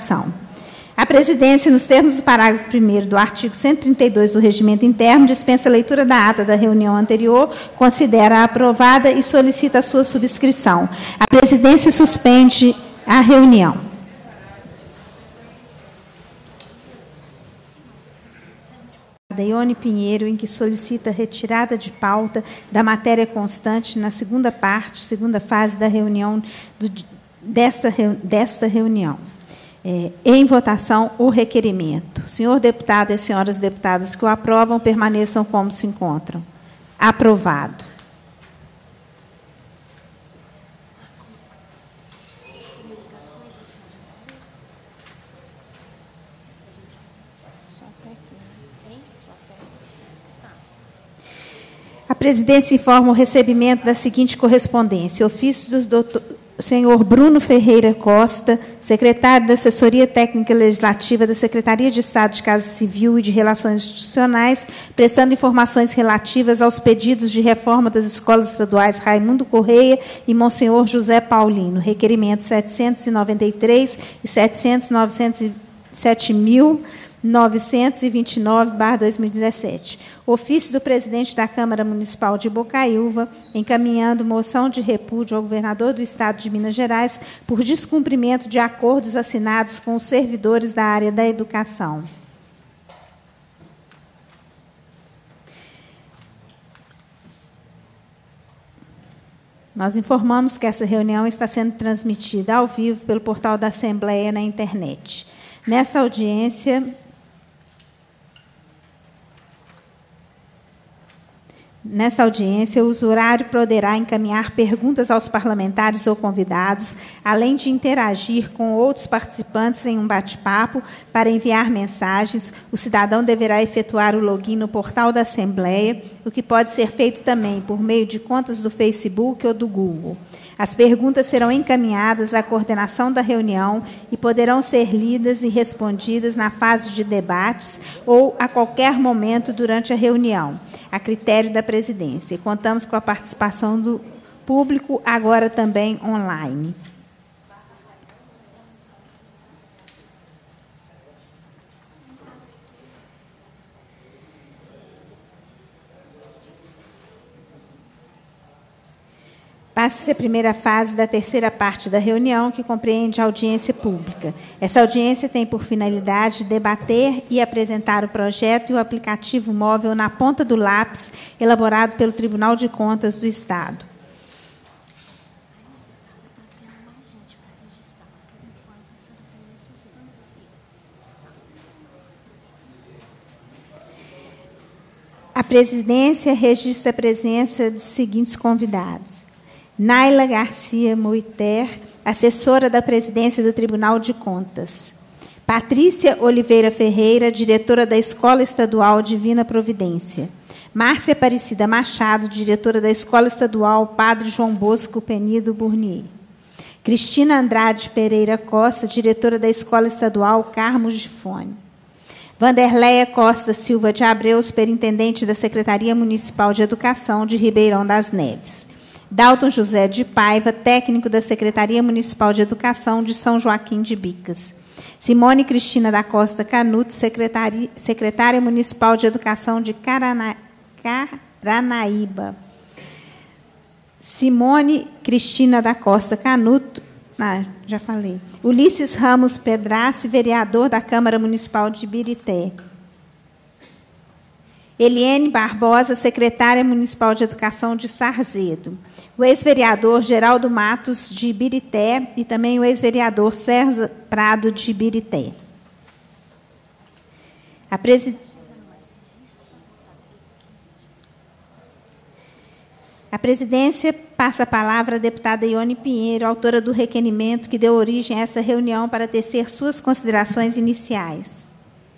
Educação. A presidência, nos termos do parágrafo 1º do artigo 132 do Regimento Interno, dispensa a leitura da ata da reunião anterior, considera aprovada e solicita a sua subscrição. A presidência suspende a reunião. Ione Pinheiro, em que solicita retirada de pauta da matéria constante na segunda parte, segunda fase da reunião, desta reunião. Em votação, o requerimento. Senhor deputado e senhoras deputadas que o aprovam, permaneçam como se encontram. Aprovado. A presidência informa o recebimento da seguinte correspondência. Ofício do senhor Bruno Ferreira Costa, secretário da Assessoria Técnica Legislativa da Secretaria de Estado de Casa Civil e de Relações Institucionais, prestando informações relativas aos pedidos de reforma das escolas estaduais Raimundo Correia e Monsenhor José Paulino, requerimento 793 e 7.929/2017. Ofício do presidente da Câmara Municipal de Bocaiúva, encaminhando moção de repúdio ao governador do Estado de Minas Gerais por descumprimento de acordos assinados com os servidores da área da educação. Nós informamos que essa reunião está sendo transmitida ao vivo pelo portal da Assembleia na internet. Nesta audiência, o usurário poderá encaminhar perguntas aos parlamentares ou convidados, além de interagir com outros participantes em um bate-papo. Para enviar mensagens, o cidadão deverá efetuar o login no portal da Assembleia, o que pode ser feito também por meio de contas do Facebook ou do Google. As perguntas serão encaminhadas à coordenação da reunião e poderão ser lidas e respondidas na fase de debates ou a qualquer momento durante a reunião, a critério da presidência. E contamos com a participação do público, agora também online. Passa-se a primeira fase da terceira parte da reunião, que compreende a audiência pública. Essa audiência tem por finalidade debater e apresentar o projeto e o aplicativo móvel na ponta do lápis, elaborado pelo Tribunal de Contas do Estado. A presidência registra a presença dos seguintes convidados: Naila Garcia Moiter, assessora da presidência do Tribunal de Contas. Patrícia Oliveira Ferreira, diretora da Escola Estadual Divina Providência. Márcia Aparecida Machado, diretora da Escola Estadual Padre João Bosco Penido Burnier. Cristina Andrade Pereira Costa, diretora da Escola Estadual Carmo Gifone. Vanderleia Costa Silva de Abreu, superintendente da Secretaria Municipal de Educação de Ribeirão das Neves. Dalton José de Paiva, técnico da Secretaria Municipal de Educação de São Joaquim de Bicas. Simone Cristina da Costa Canuto, secretária Municipal de Educação de Caranaíba. Simone Cristina da Costa Canuto, já falei. Ulisses Ramos Pedrace, vereador da Câmara Municipal de Ibirité. Eliene Barbosa, secretária Municipal de Educação de Sarzedo. O ex-vereador Geraldo Matos, de Ibirité, e também o ex-vereador César Prado, de Ibirité. A presidência passa a palavra à deputada Ione Pinheiro, autora do requerimento que deu origem a essa reunião, para tecer suas considerações iniciais.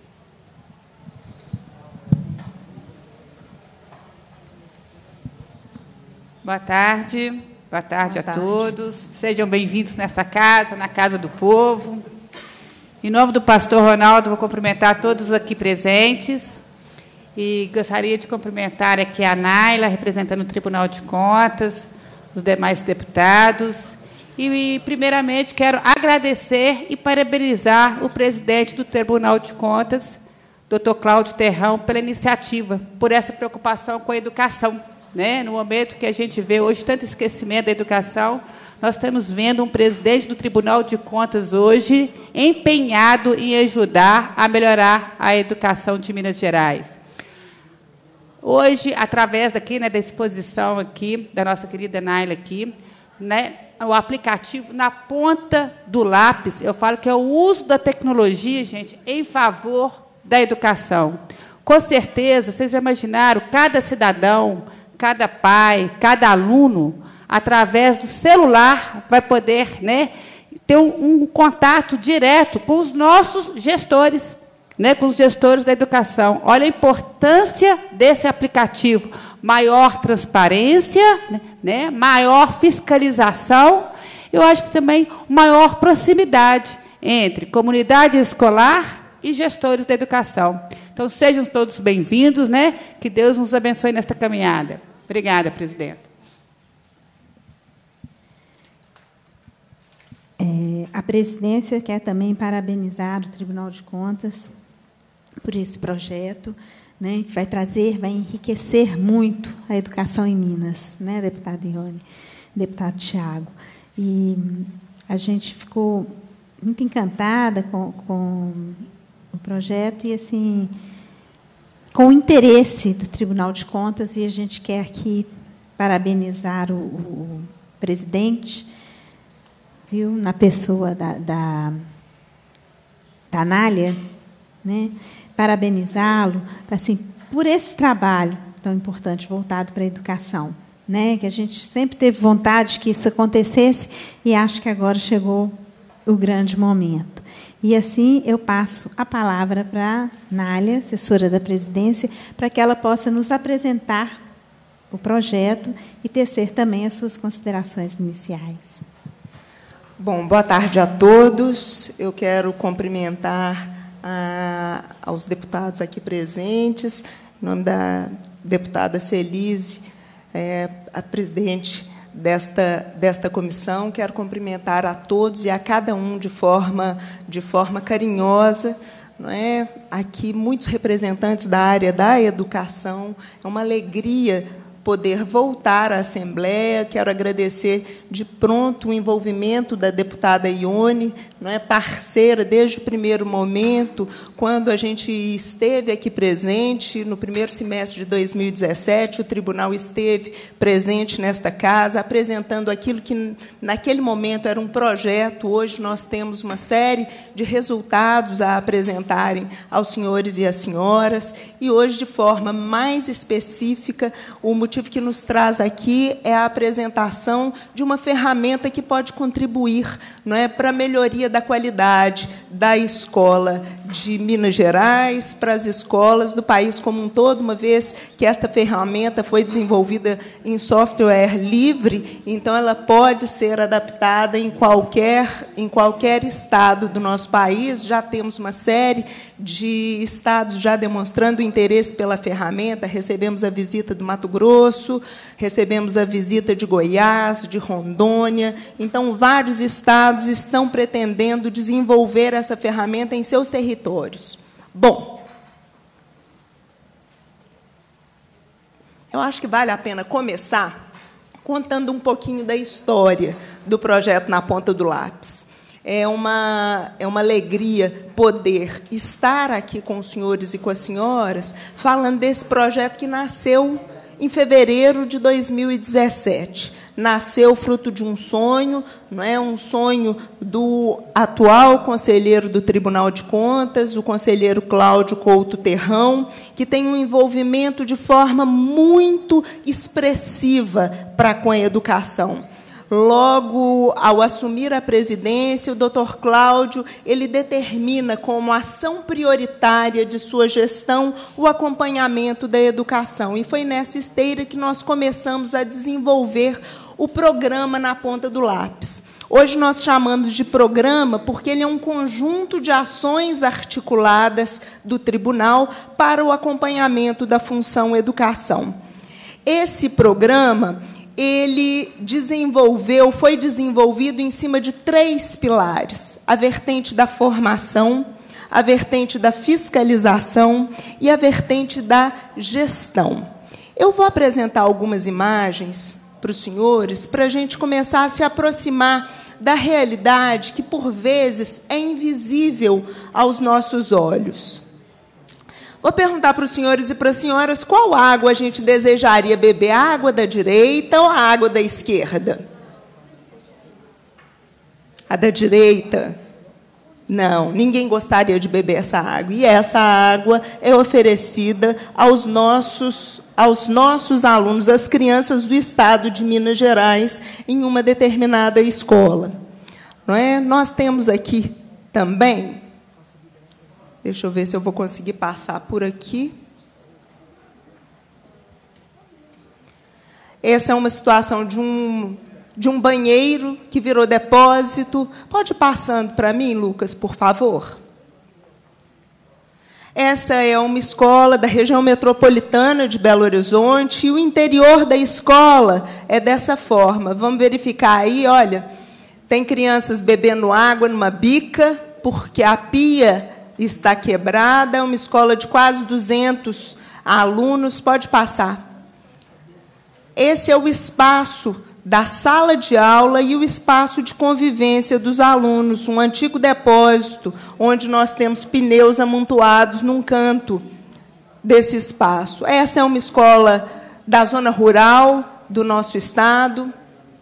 Boa tarde a todos. Sejam bem-vindos nesta casa, na Casa do Povo. Em nome do pastor Ronaldo, vou cumprimentar todos aqui presentes. E gostaria de cumprimentar aqui a Naila, representando o Tribunal de Contas, os demais deputados, E, primeiramente, quero agradecer e parabenizar o presidente do Tribunal de Contas, Dr. Cláudio Terrão, pela iniciativa, por essa preocupação com a educação. Né? No momento que a gente vê hoje tanto esquecimento da educação, nós estamos vendo um presidente do Tribunal de Contas hoje empenhado em ajudar a melhorar a educação de Minas Gerais. Hoje, através daqui, né, da exposição aqui, da nossa querida Naila aqui, né, o aplicativo na ponta do lápis, eu falo que é o uso da tecnologia, gente, em favor da educação. Com certeza, vocês já imaginaram, cada cidadão, cada pai, cada aluno, através do celular, vai poder, né, ter um contato direto com os nossos gestores, né, com os gestores da educação. Olha a importância desse aplicativo. Maior transparência, né, maior fiscalização, eu acho que também maior proximidade entre comunidade escolar e gestores da educação. Então, sejam todos bem-vindos, né? Que Deus nos abençoe nesta caminhada. Obrigada, presidenta. A presidência quer também parabenizar o Tribunal de Contas por esse projeto, né, que vai trazer, vai enriquecer muito a educação em Minas, né, deputada Ione, deputado Tiago. E a gente ficou muito encantada com o projeto e, assim, com o interesse do Tribunal de Contas, e a gente quer aqui parabenizar o presidente, viu, na pessoa da Anália, né, parabenizá-lo, assim, por esse trabalho tão importante voltado para a educação, né, que a gente sempre teve vontade que isso acontecesse e acho que agora chegou o grande momento. E, assim, eu passo a palavra para a Nália, assessora da presidência, para que ela possa nos apresentar o projeto e tecer também as suas considerações iniciais. Bom, boa tarde a todos. Eu quero cumprimentar aos deputados aqui presentes, em nome da deputada Celise, a presidente desta comissão. Quero cumprimentar a todos e a cada um de forma carinhosa. Não é? Aqui, muitos representantes da área da educação. É uma alegria poder voltar à Assembleia. Quero agradecer de pronto o envolvimento da deputada Ione, não é, parceira desde o primeiro momento, quando a gente esteve aqui presente, no primeiro semestre de 2017, o tribunal esteve presente nesta casa, apresentando aquilo que, naquele momento, era um projeto. Hoje nós temos uma série de resultados a apresentarem aos senhores e às senhoras, e hoje, de forma mais específica, o motivo que nos traz aqui é a apresentação de uma ferramenta que pode contribuir, não é, para a melhoria da qualidade da escola de Minas Gerais, para as escolas do país como um todo, uma vez que esta ferramenta foi desenvolvida em software livre, então ela pode ser adaptada em qualquer estado do nosso país. Já temos uma série de estados já demonstrando interesse pela ferramenta. Recebemos a visita do Mato Grosso, recebemos a visita de Goiás, de Rondônia. Então, vários estados estão pretendendo desenvolver essa ferramenta em seus territórios. Bom, eu acho que vale a pena começar contando um pouquinho da história do projeto Na Ponta do Lápis. É uma alegria poder estar aqui com os senhores e com as senhoras falando desse projeto que nasceu em fevereiro de 2017. Nasceu fruto de um sonho, não é, um sonho do atual conselheiro do Tribunal de Contas, o conselheiro Cláudio Couto Terrão, que tem um envolvimento de forma muito expressiva para com a educação. Logo, ao assumir a presidência, o doutor Cláudio ele determina como ação prioritária de sua gestão o acompanhamento da educação. E foi nessa esteira que nós começamos a desenvolver o programa Na Ponta do Lápis. Hoje nós chamamos de programa porque ele é um conjunto de ações articuladas do tribunal para o acompanhamento da função educação. Esse programa ele foi desenvolvido em cima de 3 pilares: a vertente da formação, a vertente da fiscalização e a vertente da gestão. Eu vou apresentar algumas imagens para os senhores, para a gente começar a se aproximar da realidade que, por vezes, é invisível aos nossos olhos. Vou perguntar para os senhores e para as senhoras qual água a gente desejaria beber, a água da direita ou a água da esquerda? A da direita? Não, ninguém gostaria de beber essa água. E essa água é oferecida aos nossos alunos, às crianças do estado de Minas Gerais, em uma determinada escola. Não é? Nós temos aqui também... Deixa eu ver se eu vou conseguir passar por aqui. Essa é uma situação de um banheiro que virou depósito. Pode ir passando para mim, Lucas, por favor? Essa é uma escola da região metropolitana de Belo Horizonte, e o interior da escola é dessa forma. Vamos verificar aí, olha, tem crianças bebendo água numa bica, porque a pia está quebrada. É uma escola de quase 200 alunos. Pode passar. Esse é o espaço da sala de aula e o espaço de convivência dos alunos, um antigo depósito, onde nós temos pneus amontoados num canto desse espaço. Essa é uma escola da zona rural do nosso estado.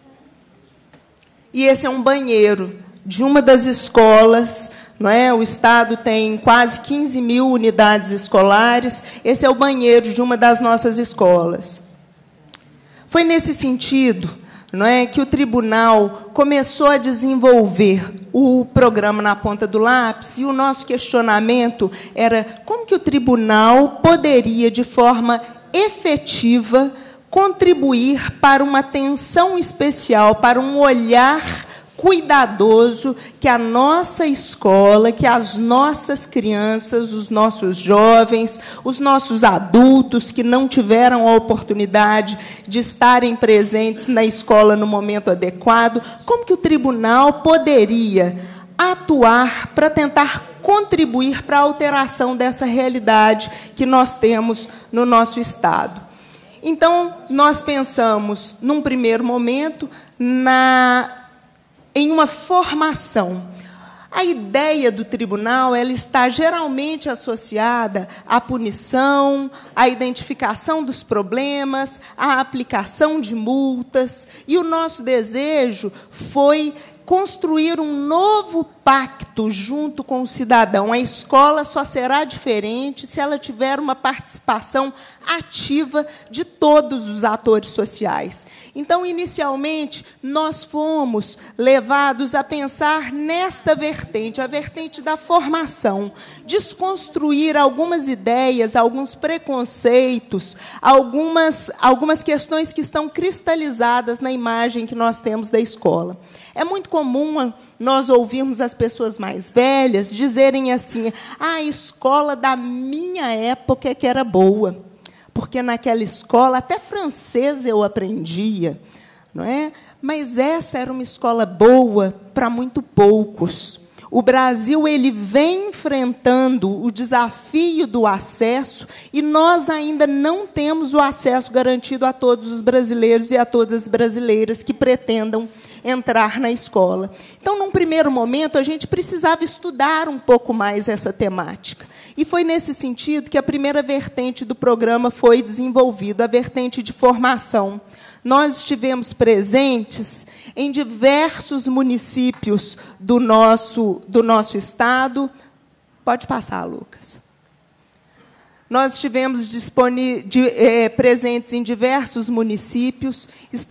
E esse é um banheiro de uma das escolas. Não é? O estado tem quase 15 mil unidades escolares. Esse é o banheiro de uma das nossas escolas. Foi nesse sentido, não é, que o tribunal começou a desenvolver o programa Na Ponta do Lápis, e o nosso questionamento era como que o tribunal poderia, de forma efetiva, contribuir para uma atenção especial, para um olhar cuidadoso que a nossa escola, que as nossas crianças, os nossos jovens, os nossos adultos que não tiveram a oportunidade de estarem presentes na escola no momento adequado, como que o tribunal poderia atuar para tentar contribuir para a alteração dessa realidade que nós temos no nosso estado. Então, nós pensamos, num primeiro momento, em uma formação. A ideia do tribunal ela está geralmente associada à punição, à identificação dos problemas, à aplicação de multas. E o nosso desejo foi construir um novo pacto junto com o cidadão. A escola só será diferente se ela tiver uma participação ativa de todos os atores sociais. Então, inicialmente, nós fomos levados a pensar nesta vertente, a vertente da formação, desconstruir algumas ideias, alguns preconceitos, algumas questões que estão cristalizadas na imagem que nós temos da escola. É muito comum nós ouvirmos as pessoas mais velhas dizerem assim: a escola da minha época é que era boa, porque naquela escola até francês eu aprendia, não é? Mas essa era uma escola boa para muito poucos. O Brasil ele vem enfrentando o desafio do acesso, e nós ainda não temos o acesso garantido a todos os brasileiros e a todas as brasileiras que pretendam entrar na escola. Então, num primeiro momento, a gente precisava estudar um pouco mais essa temática. E foi nesse sentido que a primeira vertente do programa foi desenvolvida, a vertente de formação. Nós estivemos presentes em diversos municípios do nosso estado. Pode passar, Lucas. Nós estivemos presentes em diversos municípios,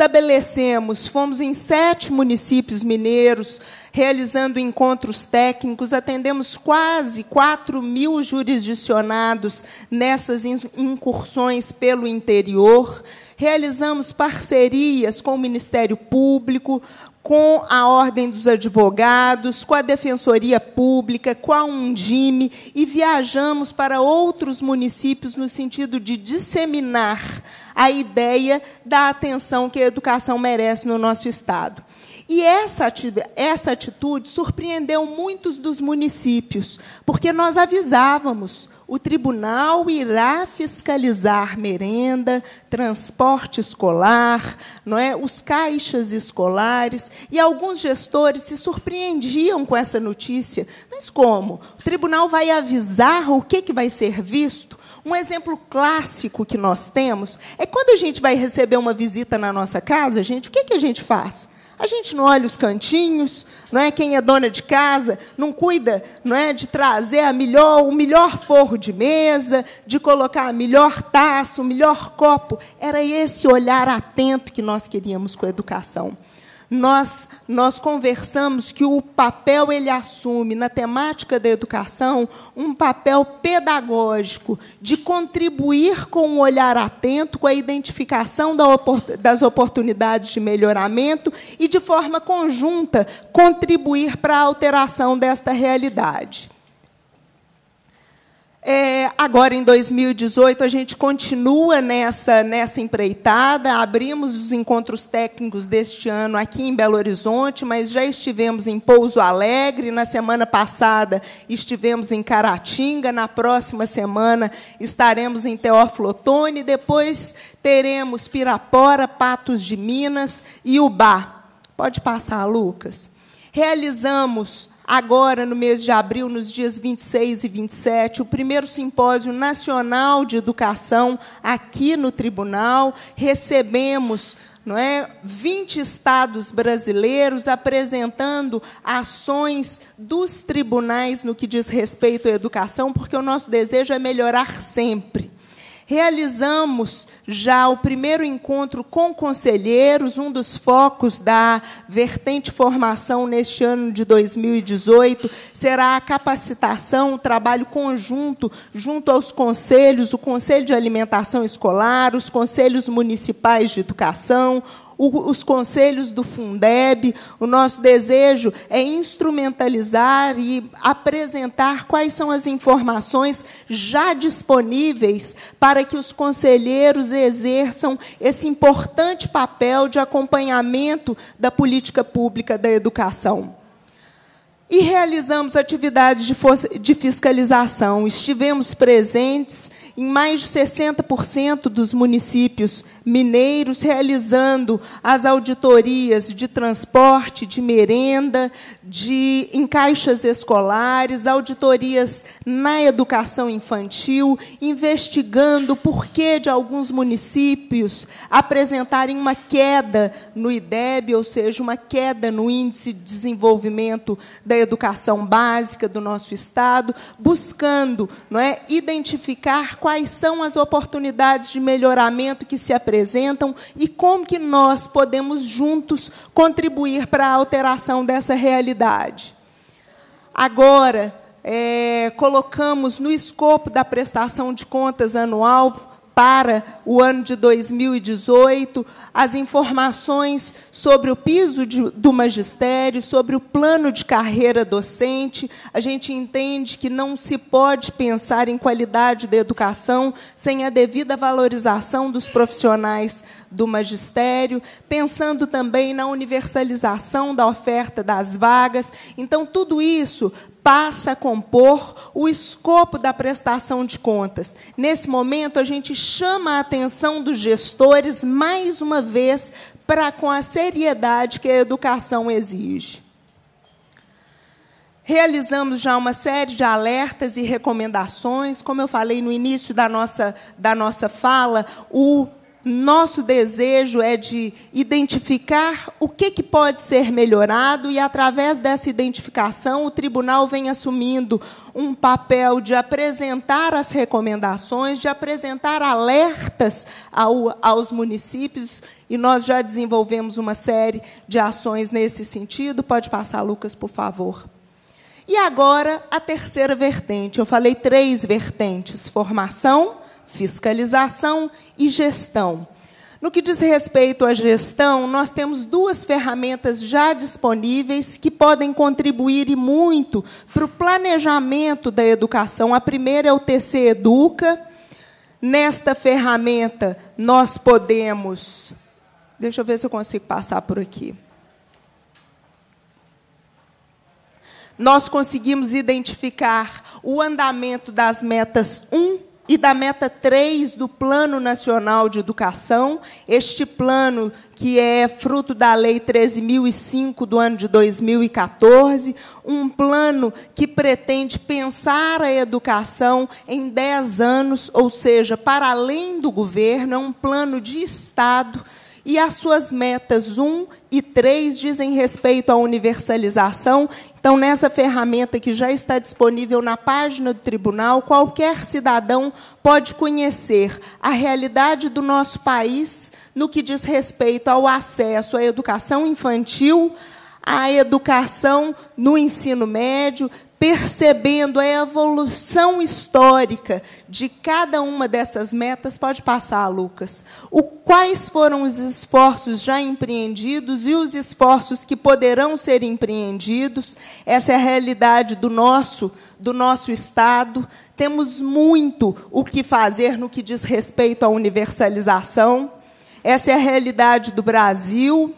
fomos em 7 municípios mineiros, realizando encontros técnicos, atendemos quase 4.000 jurisdicionados nessas incursões pelo interior, realizamos parcerias com o Ministério Público, com a Ordem dos Advogados, com a Defensoria Pública, com a Undime, e viajamos para outros municípios no sentido de disseminar a ideia da atenção que a educação merece no nosso Estado. E essa atitude surpreendeu muitos dos municípios, porque nós avisávamos: o tribunal irá fiscalizar merenda, transporte escolar, não é? Os caixas escolares, e alguns gestores se surpreendiam com essa notícia. Mas como? O tribunal vai avisar o que vai ser visto? Um exemplo clássico que nós temos é quando a gente vai receber uma visita na nossa casa, gente, o que a gente faz? A gente não olha os cantinhos, não é? Quem é dona de casa não cuida, não é, de trazer o melhor forro de mesa, de colocar a melhor taça, o melhor copo. Era esse olhar atento que nós queríamos com a educação. Nós conversamos que o papel ele assume, na temática da educação, um papel pedagógico, de contribuir com um olhar atento, com a identificação das oportunidades de melhoramento e, de forma conjunta, contribuir para a alteração desta realidade. Agora, em 2018, a gente continua nessa empreitada. Abrimos os encontros técnicos deste ano aqui em Belo Horizonte, mas já estivemos em Pouso Alegre. Na semana passada, estivemos em Caratinga. Na próxima semana, estaremos em Teófilo Otoni. Depois, teremos Pirapora, Patos de Minas e Ubá. Pode passar, Lucas. Realizamos, agora, no mês de abril, nos dias 26 e 27, o primeiro simpósio nacional de educação aqui no tribunal. Recebemos, não é, 20 estados brasileiros apresentando ações dos tribunais no que diz respeito à educação, porque o nosso desejo é melhorar sempre. Realizamos já o primeiro encontro com conselheiros. Um dos focos da vertente formação neste ano de 2018 será a capacitação, o trabalho conjunto junto aos conselhos, o Conselho de Alimentação Escolar, os conselhos municipais de educação, os conselhos do Fundeb. O nosso desejo é instrumentalizar e apresentar quais são as informações já disponíveis para que os conselheiros exerçam esse importante papel de acompanhamento da política pública da educação. E realizamos atividades de fiscalização. Estivemos presentes em mais de 60% dos municípios mineiros, realizando as auditorias de transporte, de merenda, em caixas escolares, auditorias na educação infantil, investigando o porquê de alguns municípios apresentarem uma queda no IDEB, ou seja, uma queda no Índice de Desenvolvimento da Educação Básica do nosso Estado, buscando, não é, identificar quais são as oportunidades de melhoramento que se apresentam e como que nós podemos, juntos, contribuir para a alteração dessa realidade. Agora, colocamos no escopo da prestação de contas anual para o ano de 2018, as informações sobre o piso do magistério, sobre o plano de carreira docente. A gente entende que não se pode pensar em qualidade da educação sem a devida valorização dos profissionais do magistério, pensando também na universalização da oferta das vagas. Então, tudo isso passa a compor o escopo da prestação de contas. Nesse momento, a gente chama a atenção dos gestores, mais uma vez, com a seriedade que a educação exige. Realizamos já uma série de alertas e recomendações. Como eu falei no início da nossa fala, o nosso desejo é de identificar o que pode ser melhorado e, através dessa identificação, o tribunal vem assumindo um papel de apresentar as recomendações, de apresentar alertas aos municípios, e nós já desenvolvemos uma série de ações nesse sentido. Pode passar, Lucas, por favor. E agora, a terceira vertente. Eu falei 3 vertentes: formação, fiscalização e gestão. No que diz respeito à gestão, nós temos 2 ferramentas já disponíveis que podem contribuir e muito para o planejamento da educação. A primeira é o TC Educa. nesta ferramenta, nós podemos... Deixa eu ver se eu consigo passar por aqui. Nós conseguimos identificar o andamento das metas 1 e da meta 3 do Plano Nacional de Educação, este plano que é fruto da Lei 13.005, do ano de 2014, um plano que pretende pensar a educação em 10 anos, ou seja, para além do governo, é um plano de Estado, e as suas metas 1 e 3 dizem respeito à universalização. Então, nessa ferramenta que já está disponível na página do tribunal, qualquer cidadão pode conhecer a realidade do nosso país no que diz respeito ao acesso à educação infantil, à educação no ensino médio, percebendo a evolução histórica de cada uma dessas metas. Pode passar, Lucas. Quais foram os esforços já empreendidos e os esforços que poderão ser empreendidos. Essa é a realidade do nosso Estado. Temos muito o que fazer no que diz respeito à universalização. Essa é a realidade do Brasil.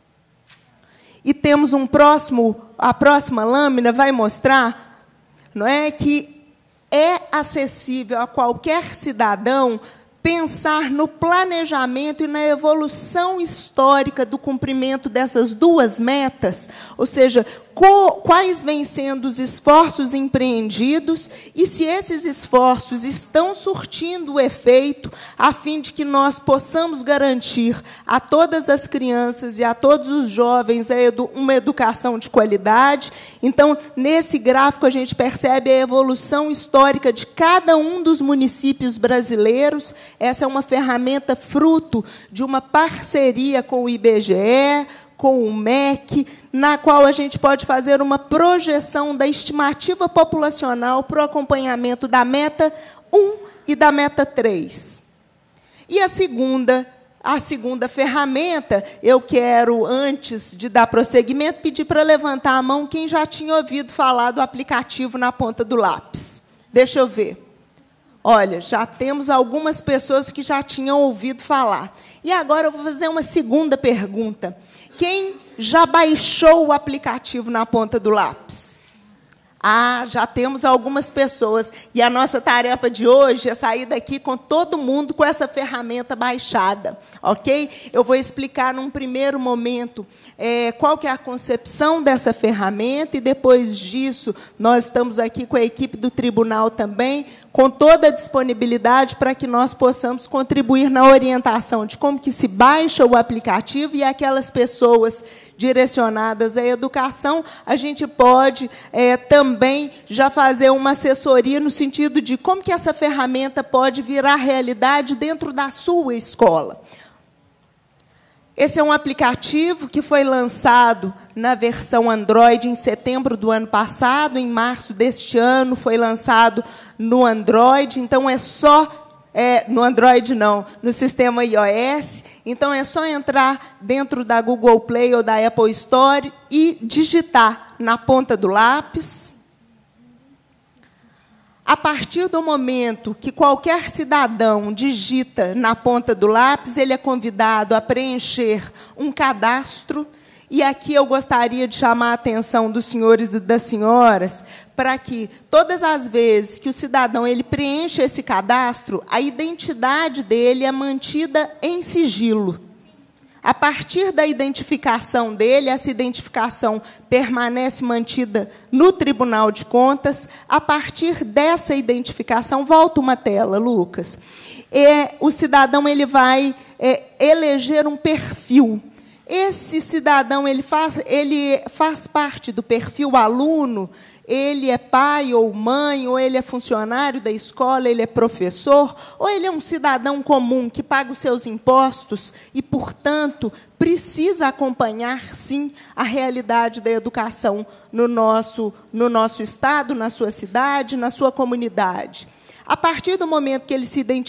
E temos a próxima lâmina vai mostrar, não é, que é acessível a qualquer cidadão pensar no planejamento e na evolução histórica do cumprimento dessas duas metas, ou seja, quais vêm sendo os esforços empreendidos e se esses esforços estão surtindo o efeito a fim de que nós possamos garantir a todas as crianças e a todos os jovens uma educação de qualidade. Então, nesse gráfico, a gente percebe a evolução histórica de cada um dos municípios brasileiros. Essa é uma ferramenta fruto de uma parceria com o IBGE, com o MEC, na qual a gente pode fazer uma projeção da estimativa populacional para o acompanhamento da meta 1 e da meta 3. E a segunda ferramenta, eu quero, antes de dar prosseguimento, pedir para levantar a mão quem já tinha ouvido falar do aplicativo na ponta do lápis. Deixa eu ver. Olha, já temos algumas pessoas que já tinham ouvido falar. E agora eu vou fazer uma segunda pergunta. Quem já baixou o aplicativo na ponta do lápis? Já temos algumas pessoas. E a nossa tarefa de hoje é sair daqui com todo mundo com essa ferramenta baixada. Ok? Eu vou explicar, num primeiro momento, qual que é a concepção dessa ferramenta, e, depois disso, nós estamos aqui com a equipe do tribunal também, com toda a disponibilidade para que nós possamos contribuir na orientação de como que se baixa o aplicativo, e aquelas pessoas direcionadas à educação, a gente pode também já fazer uma assessoria no sentido de como que essa ferramenta pode virar realidade dentro da sua escola. Esse é um aplicativo que foi lançado na versão Android em setembro do ano passado. Em março deste ano foi lançado no Android. Então, no Android não, no sistema iOS. Então, é só entrar dentro da Google Play ou da Apple Store e digitar na ponta do lápis. A partir do momento que qualquer cidadão digita na ponta do lápis, ele é convidado a preencher um cadastro. E aqui eu gostaria de chamar a atenção dos senhores e das senhoras para que, todas as vezes que o cidadão preenche esse cadastro, a identidade dele é mantida em sigilo. A partir da identificação dele, essa identificação permanece mantida no Tribunal de Contas. A partir dessa identificação, volta uma tela, Lucas. O cidadão vai eleger um perfil. Esse cidadão ele faz parte do perfil aluno. Ele é pai ou mãe, ou ele é funcionário da escola, ele é professor, ou ele é um cidadão comum que paga os seus impostos e, portanto, precisa acompanhar, sim, a realidade da educação no nosso Estado, na sua cidade, na sua comunidade. A partir do momento que ele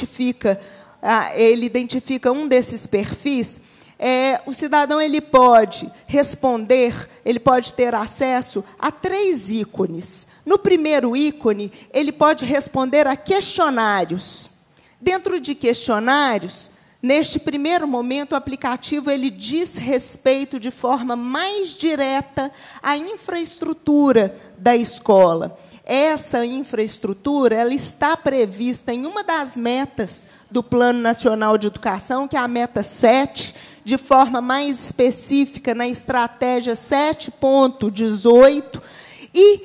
identifica um desses perfis, o cidadão pode responder, ele pode ter acesso a 3 ícones. No primeiro ícone, ele pode responder a questionários. Dentro de questionários, neste primeiro momento, o aplicativo ele diz respeito de forma mais direta à infraestrutura da escola. Essa infraestrutura ela está prevista em uma das metas do Plano Nacional de Educação, que é a meta 7, de forma mais específica na estratégia 7.18, e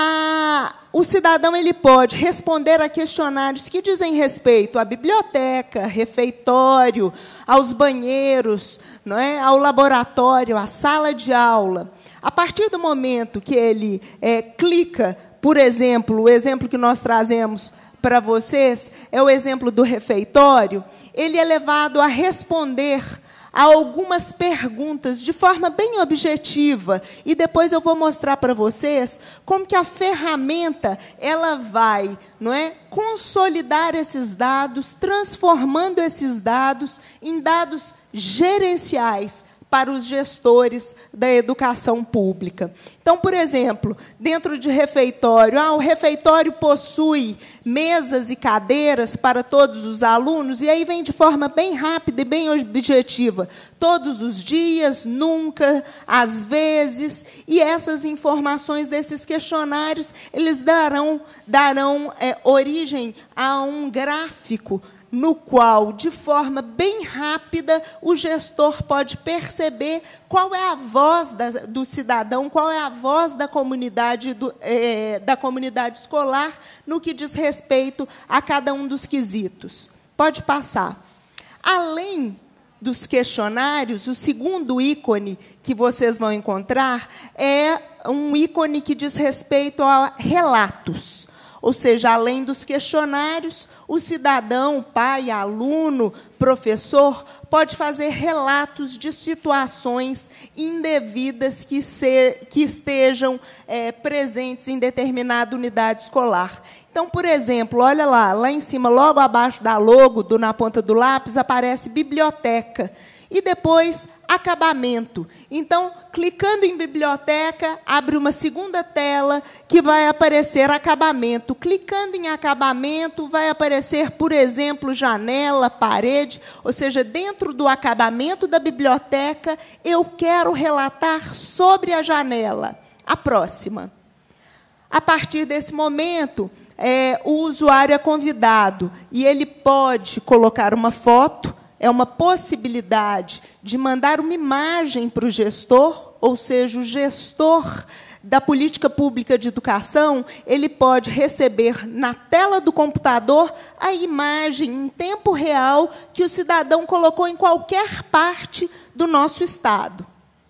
o cidadão ele pode responder a questionários que dizem respeito à biblioteca, refeitório, aos banheiros, não é? Ao laboratório, à sala de aula. A partir do momento que ele clica, por exemplo, o exemplo que nós trazemos para vocês é o exemplo do refeitório, ele é levado a responder a algumas perguntas de forma bem objetiva, e depois eu vou mostrar para vocês como que a ferramenta ela vai, não é, consolidar esses dados, transformando esses dados em dados gerenciais para os gestores da educação pública. Então, por exemplo, dentro de refeitório, o refeitório possui mesas e cadeiras para todos os alunos, e aí vem de forma bem rápida e bem objetiva, todos os dias, nunca, às vezes, e essas informações desses questionários, eles darão origem a um gráfico no qual, de forma bem rápida, o gestor pode perceber qual é a voz do cidadão, qual é a voz da comunidade, da comunidade escolar, no que diz respeito a cada um dos quesitos. Pode passar. Além dos questionários, o segundo ícone que vocês vão encontrar é um ícone que diz respeito a relatos. Ou seja, além dos questionários, o cidadão, pai, aluno, professor, pode fazer relatos de situações indevidas que estejam presentes em determinada unidade escolar. Então, por exemplo, olha lá em cima, logo abaixo da logo, na ponta do lápis, aparece biblioteca. E depois, acabamento. Então, clicando em biblioteca, abre uma segunda tela que vai aparecer acabamento. Clicando em acabamento, vai aparecer, por exemplo, janela, parede. Ou seja, dentro do acabamento da biblioteca, eu quero relatar sobre a janela. A próxima. A partir desse momento, o usuário é convidado e ele pode colocar uma foto. É uma possibilidade de mandar uma imagem para o gestor, ou seja, o gestor da política pública de educação, ele pode receber na tela do computador a imagem em tempo real que o cidadão colocou em qualquer parte do nosso estado.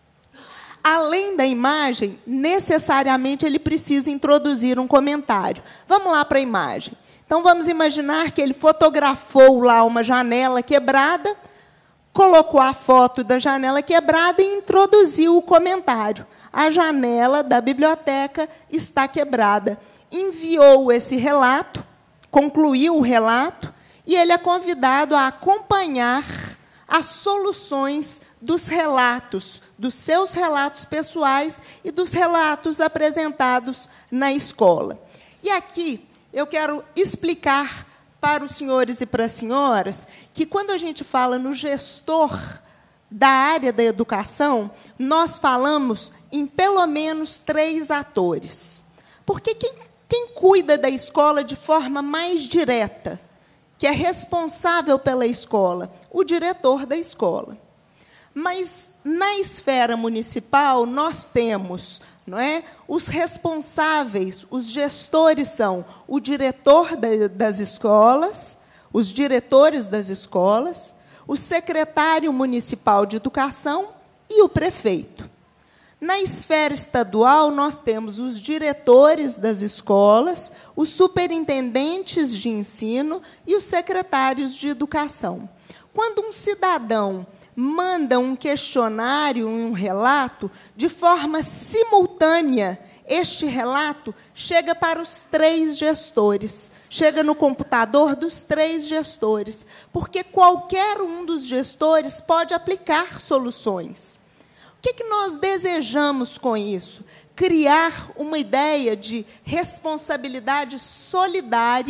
Além da imagem, necessariamente ele precisa introduzir um comentário. Vamos lá para a imagem. Então, vamos imaginar que ele fotografou lá uma janela quebrada, colocou a foto da janela quebrada e introduziu o comentário. A janela da biblioteca está quebrada. Enviou esse relato, concluiu o relato, e ele é convidado a acompanhar as soluções dos relatos, dos seus relatos pessoais e dos relatos apresentados na escola. E aqui eu quero explicar para os senhores e para as senhoras que, quando a gente fala no gestor da área da educação, nós falamos em pelo menos 3 atores. Porque quem cuida da escola de forma mais direta, que é responsável pela escola? O diretor da escola. Mas, na esfera municipal, nós temos, não é, os responsáveis, os gestores são o diretor das escolas, os diretores das escolas, o secretário municipal de educação e o prefeito. Na esfera estadual, nós temos os diretores das escolas, os superintendentes de ensino e os secretários de educação. Quando um cidadão manda um questionário, um relato, de forma simultânea, este relato chega para os 3 gestores, chega no computador dos 3 gestores, porque qualquer um dos gestores pode aplicar soluções. O que nós desejamos com isso? Criar uma ideia de responsabilidade solidária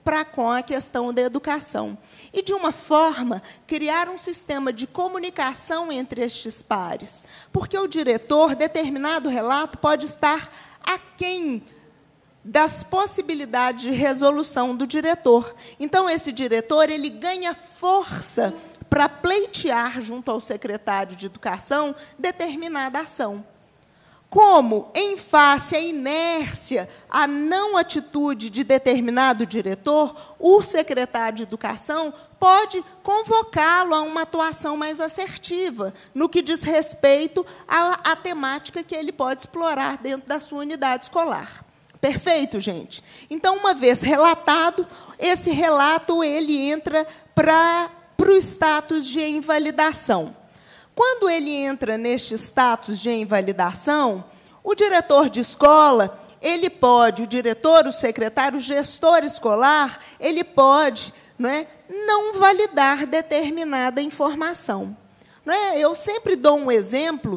para com a questão da educação. E, de uma forma, criar um sistema de comunicação entre estes pares. Porque o diretor, determinado relato, pode estar aquém das possibilidades de resolução do diretor. Então, esse diretor ele ganha força para pleitear, junto ao secretário de Educação, determinada ação. Como, em face à inércia, à não atitude de determinado diretor, o secretário de Educação pode convocá-lo a uma atuação mais assertiva, no que diz respeito à temática que ele pode explorar dentro da sua unidade escolar. Perfeito, gente? Então, uma vez relatado, esse relato ele entra para o status de invalidação. Quando ele entra neste status de invalidação, o diretor de escola, ele pode, o diretor, o secretário, o gestor escolar, ele pode, não validar determinada informação. Eu sempre dou um exemplo,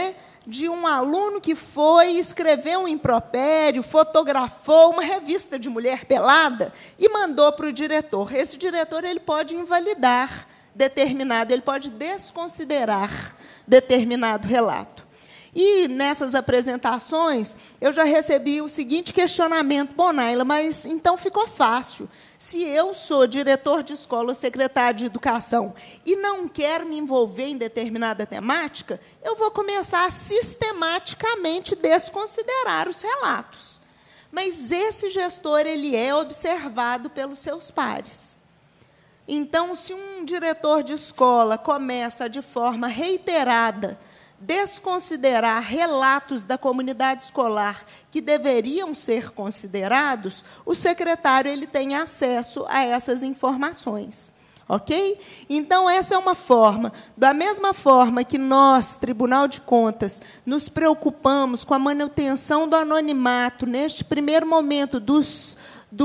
de um aluno que foi escrever um impropério, fotografou uma revista de mulher pelada e mandou para o diretor. Esse diretor ele pode invalidar ele pode desconsiderar determinado relato. E, nessas apresentações, eu já recebi o seguinte questionamento: bom, Naila, mas então ficou fácil. Se eu sou diretor de escola ou secretário de educação e não quero me envolver em determinada temática, eu vou começar a sistematicamente desconsiderar os relatos. Mas esse gestor ele é observado pelos seus pares. Então, se um diretor de escola começa, de forma reiterada, desconsiderar relatos da comunidade escolar que deveriam ser considerados, o secretário ele tem acesso a essas informações. Ok? Então, essa é uma forma. Da mesma forma que nós, Tribunal de Contas, nos preocupamos com a manutenção do anonimato, neste primeiro momento, dos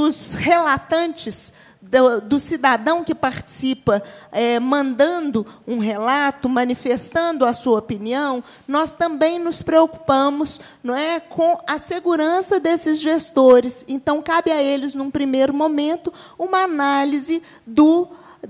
relatantes, do cidadão que participa, mandando um relato, manifestando a sua opinião, nós também nos preocupamos com a segurança desses gestores. Então, cabe a eles, num primeiro momento, uma análise do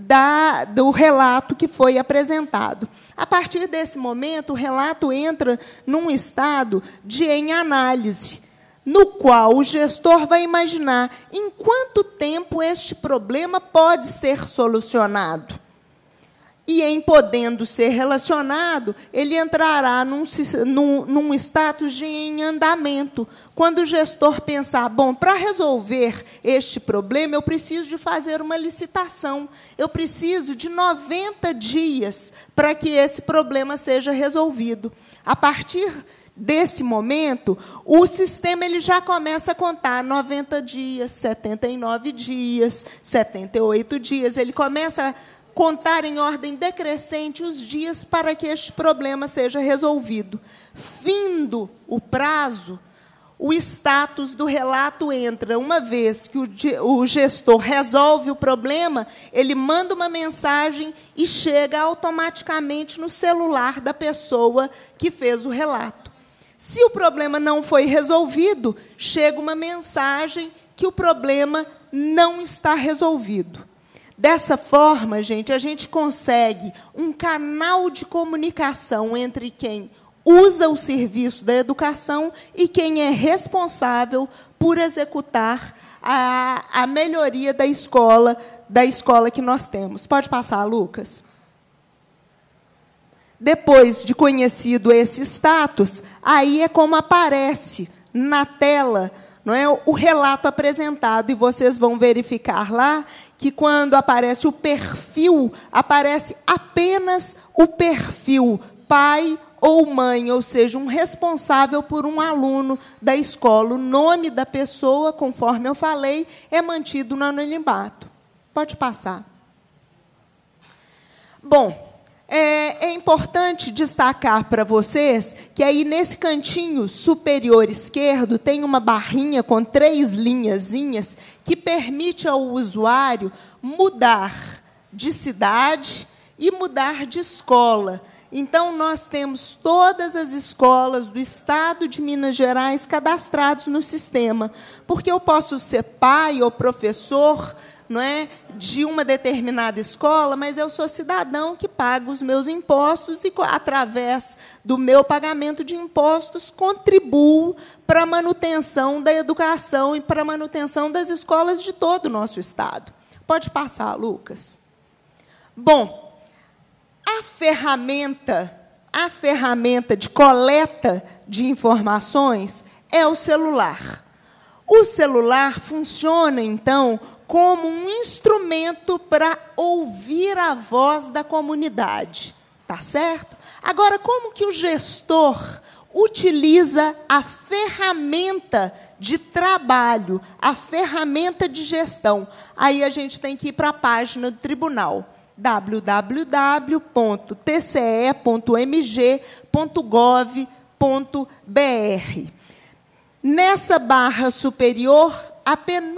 relato que foi apresentado. A partir desse momento, o relato entra num estado de em análise, no qual o gestor vai imaginar em quanto tempo este problema pode ser solucionado. E, em podendo ser relacionado, ele entrará num status de em andamento. Quando o gestor pensar, bom, para resolver este problema, eu preciso de fazer uma licitação. Eu preciso de 90 dias para que esse problema seja resolvido. A partir desse momento, o sistema ele já começa a contar 90 dias, 79 dias, 78 dias. Ele começa a contar em ordem decrescente os dias para que este problema seja resolvido. Findo o prazo, o status do relato entra. Uma vez que o gestor resolve o problema, ele manda uma mensagem e chega automaticamente no celular da pessoa que fez o relato. Se o problema não foi resolvido, chega uma mensagem que o problema não está resolvido. Dessa forma, gente, a gente consegue um canal de comunicação entre quem usa o serviço da educação e quem é responsável por executar a melhoria da escola que nós temos. Pode passar, Lucas? Depois de conhecido esse status, aí é como aparece na tela, o relato apresentado. E vocês vão verificar lá que, quando aparece o perfil, aparece apenas o perfil pai ou mãe, ou seja, um responsável por um aluno da escola. O nome da pessoa, conforme eu falei, é mantido no anonimato. Pode passar. Bom, é importante destacar para vocês que aí, nesse cantinho superior esquerdo, tem uma barrinha com 3 linhazinhas que permite ao usuário mudar de cidade e mudar de escola. Então, nós temos todas as escolas do Estado de Minas Gerais cadastrados no sistema, porque eu posso ser pai ou professor, não é, de uma determinada escola, mas eu sou cidadão que paga os meus impostos e, através do meu pagamento de impostos, contribuo para a manutenção da educação e para a manutenção das escolas de todo o nosso Estado. Pode passar, Lucas. Bom, a ferramenta de coleta de informações é o celular. O celular funciona, então, como um instrumento para ouvir a voz da comunidade. Tá certo? Agora, como que o gestor utiliza a ferramenta de trabalho, a ferramenta de gestão? Aí a gente tem que ir para a página do tribunal, www.tce.mg.gov.br. Nessa barra superior, o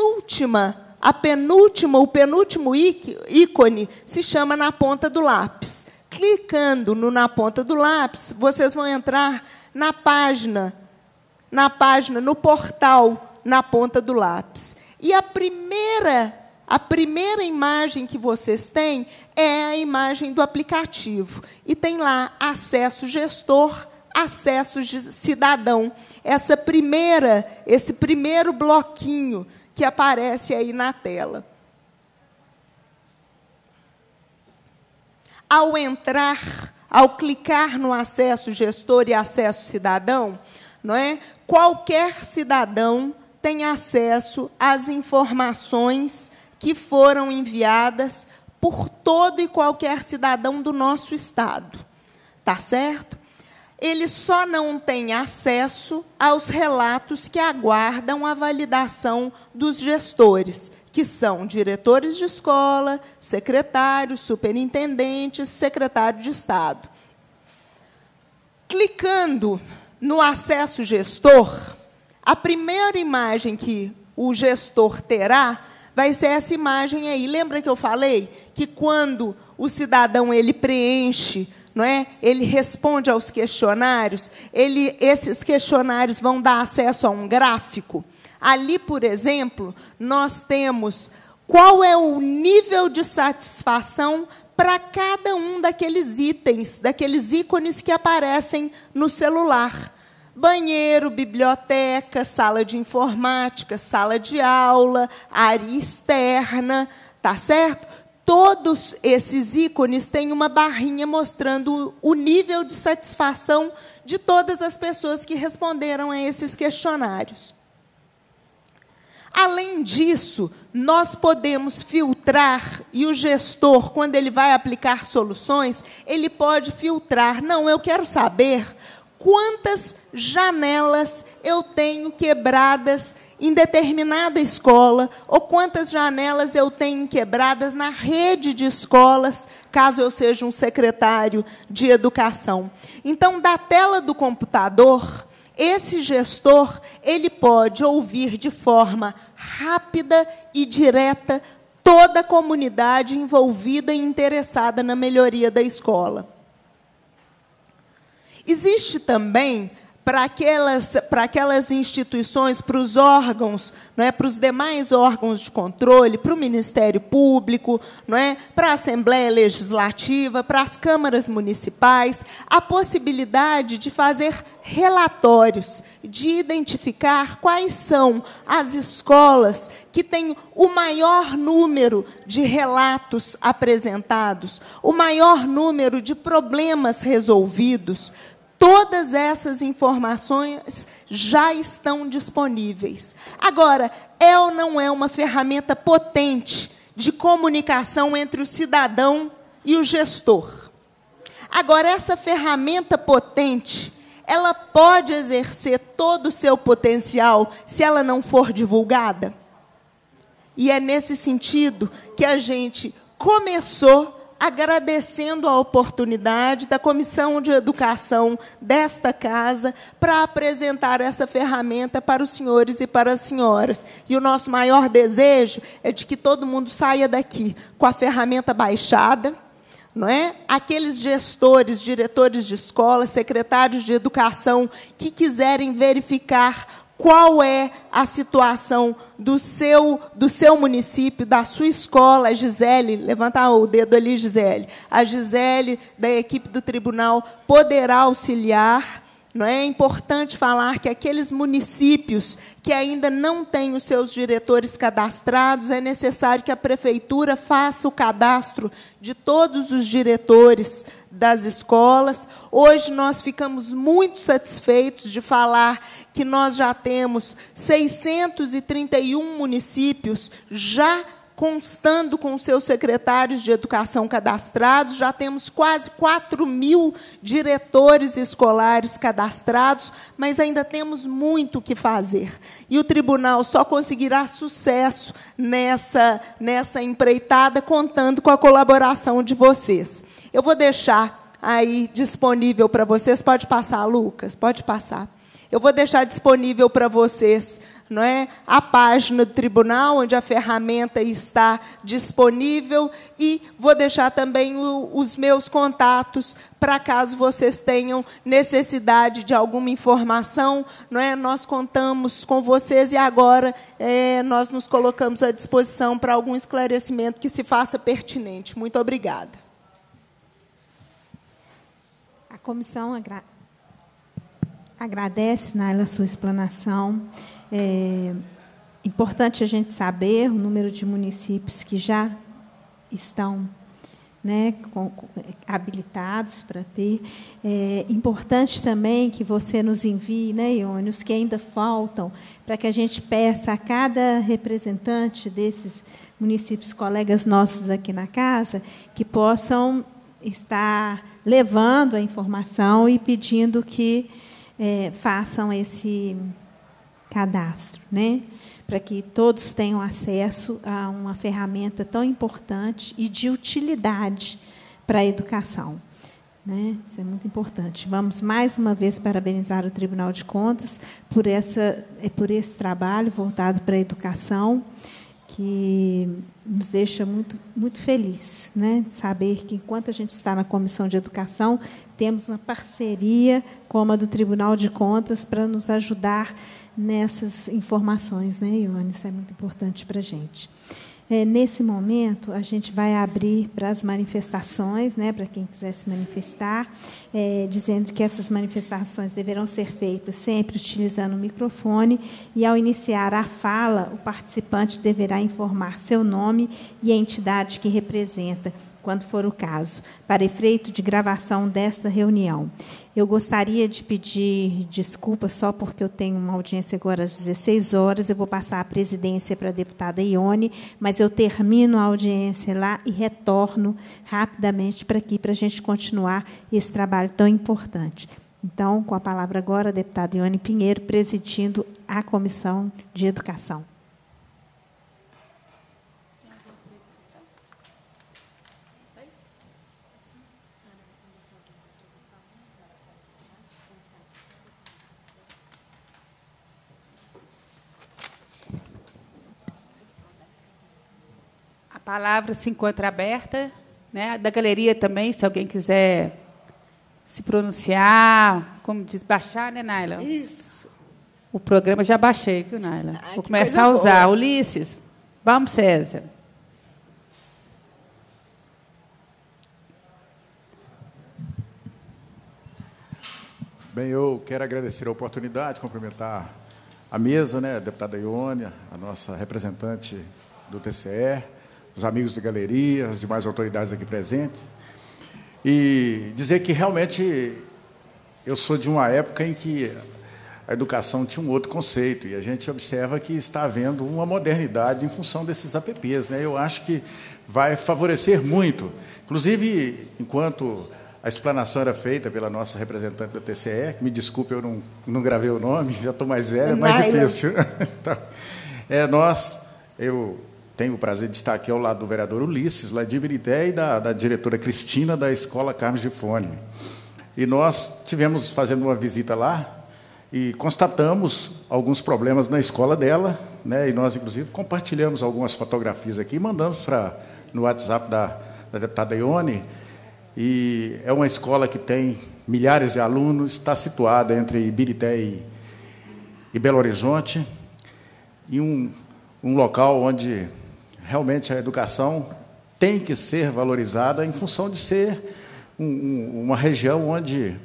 penúltimo ícone se chama Na Ponta do Lápis. Clicando na ponta do lápis, vocês vão entrar na página, no portal Na Ponta do Lápis. E a primeira imagem que vocês têm é a imagem do aplicativo. E tem lá acesso gestor, acesso cidadão. Esse primeiro bloquinho que aparece aí na tela. Ao clicar no acesso gestor e acesso cidadão, não é? Qualquer cidadão tem acesso às informações que foram enviadas por todo e qualquer cidadão do nosso Estado. Tá certo? Ele só não tem acesso aos relatos que aguardam a validação dos gestores, que são diretores de escola, secretários, superintendentes, secretário de Estado. Clicando no acesso gestor, a primeira imagem que o gestor terá vai ser essa imagem aí. Lembra que eu falei que, quando o cidadão preenche, não é? Ele responde aos questionários, esses questionários vão dar acesso a um gráfico. Ali, por exemplo, nós temos qual é o nível de satisfação para cada um daqueles itens, daqueles ícones que aparecem no celular. Banheiro, biblioteca, sala de informática, sala de aula, área externa, tá certo? Todos esses ícones têm uma barrinha mostrando o nível de satisfação de todas as pessoas que responderam a esses questionários. Além disso, nós podemos filtrar, e o gestor, quando ele vai aplicar soluções, ele pode filtrar. Não, eu quero saber quantas janelas eu tenho quebradas em determinada escola, ou quantas janelas eu tenho quebradas na rede de escolas, caso eu seja um secretário de educação. Então, da tela do computador, esse gestor ele pode ouvir de forma rápida e direta toda a comunidade envolvida e interessada na melhoria da escola. Existe também, para aquelas instituições, para os órgãos, não é, para os demais órgãos de controle, para o Ministério Público, não é, para a Assembleia Legislativa, para as câmaras municipais, a possibilidade de fazer relatórios, de identificar quais são as escolas que têm o maior número de relatos apresentados, o maior número de problemas resolvidos. Todas essas informações já estão disponíveis. Agora, é ou não é uma ferramenta potente de comunicação entre o cidadão e o gestor? Agora, essa ferramenta potente, ela pode exercer todo o seu potencial se ela não for divulgada? E é nesse sentido que a gente começou agradecendo a oportunidade da Comissão de Educação desta casa para apresentar essa ferramenta para os senhores e para as senhoras. E o nosso maior desejo é de que todo mundo saia daqui com a ferramenta baixada, não é? Aqueles gestores, diretores de escola, secretários de educação que quiserem verificar qual é a situação do seu município, da sua escola. A Gisele, levanta o dedo ali, Gisele. A Gisele, da equipe do tribunal, poderá auxiliar. Não é importante falar que aqueles municípios que ainda não têm os seus diretores cadastrados, é necessário que a prefeitura faça o cadastro de todos os diretores das escolas. Hoje nós ficamos muito satisfeitos de falar que nós já temos 631 municípios já constando com os seus secretários de educação cadastrados, já temos quase 4.000 diretores escolares cadastrados, mas ainda temos muito o que fazer. E o tribunal só conseguirá sucesso nessa empreitada, contando com a colaboração de vocês. Eu vou deixar aí disponível para vocês, pode passar, Lucas, pode passar. Eu vou deixar disponível para vocês, não é, a página do tribunal, onde a ferramenta está disponível, e vou deixar também os meus contatos, para caso vocês tenham necessidade de alguma informação, não é? Nós contamos com vocês e agora nós nos colocamos à disposição para algum esclarecimento que se faça pertinente. Muito obrigada. A comissão agradece, Naila, a sua explanação. É importante a gente saber o número de municípios que já estão, né, habilitados para ter. É importante também que você nos envie, né, Ione, os que ainda faltam, para que a gente peça a cada representante desses municípios, colegas nossos aqui na casa, que possam estar levando a informação e pedindo que façam esse cadastro, né? Para que todos tenham acesso a uma ferramenta tão importante e de utilidade para a educação, né? Isso é muito importante. Vamos, mais uma vez, parabenizar o Tribunal de Contas por esse trabalho voltado para a educação, que nos deixa muito, muito feliz, né, de saber que, enquanto a gente está na Comissão de Educação, temos uma parceria como a do Tribunal de Contas para nos ajudar nessas informações, né, Ione? Isso é muito importante para a gente. Nesse momento, a gente vai abrir para as manifestações, né, para quem quiser se manifestar, dizendo que essas manifestações deverão ser feitas sempre utilizando o microfone, e, ao iniciar a fala, o participante deverá informar seu nome e a entidade que representa, quando for o caso, para efeito de gravação desta reunião. Eu gostaria de pedir desculpas, só porque eu tenho uma audiência agora às 16 horas, eu vou passar a presidência para a deputada Ione, mas eu termino a audiência lá e retorno rapidamente para aqui, para a gente continuar esse trabalho tão importante. Então, com a palavra agora, a deputada Ione Pinheiro, presidindo a Comissão de Educação. A palavra se encontra aberta, né? Da galeria também, se alguém quiser se pronunciar, como diz, baixar, né, Naila? Isso. O programa já baixei, viu, Naila? Ai, vou começar a usar. Boa. Ulisses, vamos, César. Bem, eu quero agradecer a oportunidade, cumprimentar a mesa, né, a deputada Ione, a nossa representante do TCE, os amigos da galeria, as demais autoridades aqui presentes, e dizer que, realmente, eu sou de uma época em que a educação tinha um outro conceito, e a gente observa que está havendo uma modernidade em função desses apps, né? Eu acho que vai favorecer muito. Inclusive, enquanto a explanação era feita pela nossa representante do TCE, que, me desculpe, eu não gravei o nome, já estou mais velho, é mais difícil. Então, eu tenho o prazer de estar aqui ao lado do vereador Ulisses, lá de Ibirité, e da diretora Cristina, da Escola Carlos Gifone. E nós tivemos fazendo uma visita lá e constatamos alguns problemas na escola dela, né? E nós, inclusive, compartilhamos algumas fotografias aqui e mandamos no WhatsApp da deputada Ione, e é uma escola que tem milhares de alunos, está situada entre Ibirité e Belo Horizonte, em um local onde realmente a educação tem que ser valorizada em função de ser uma região onde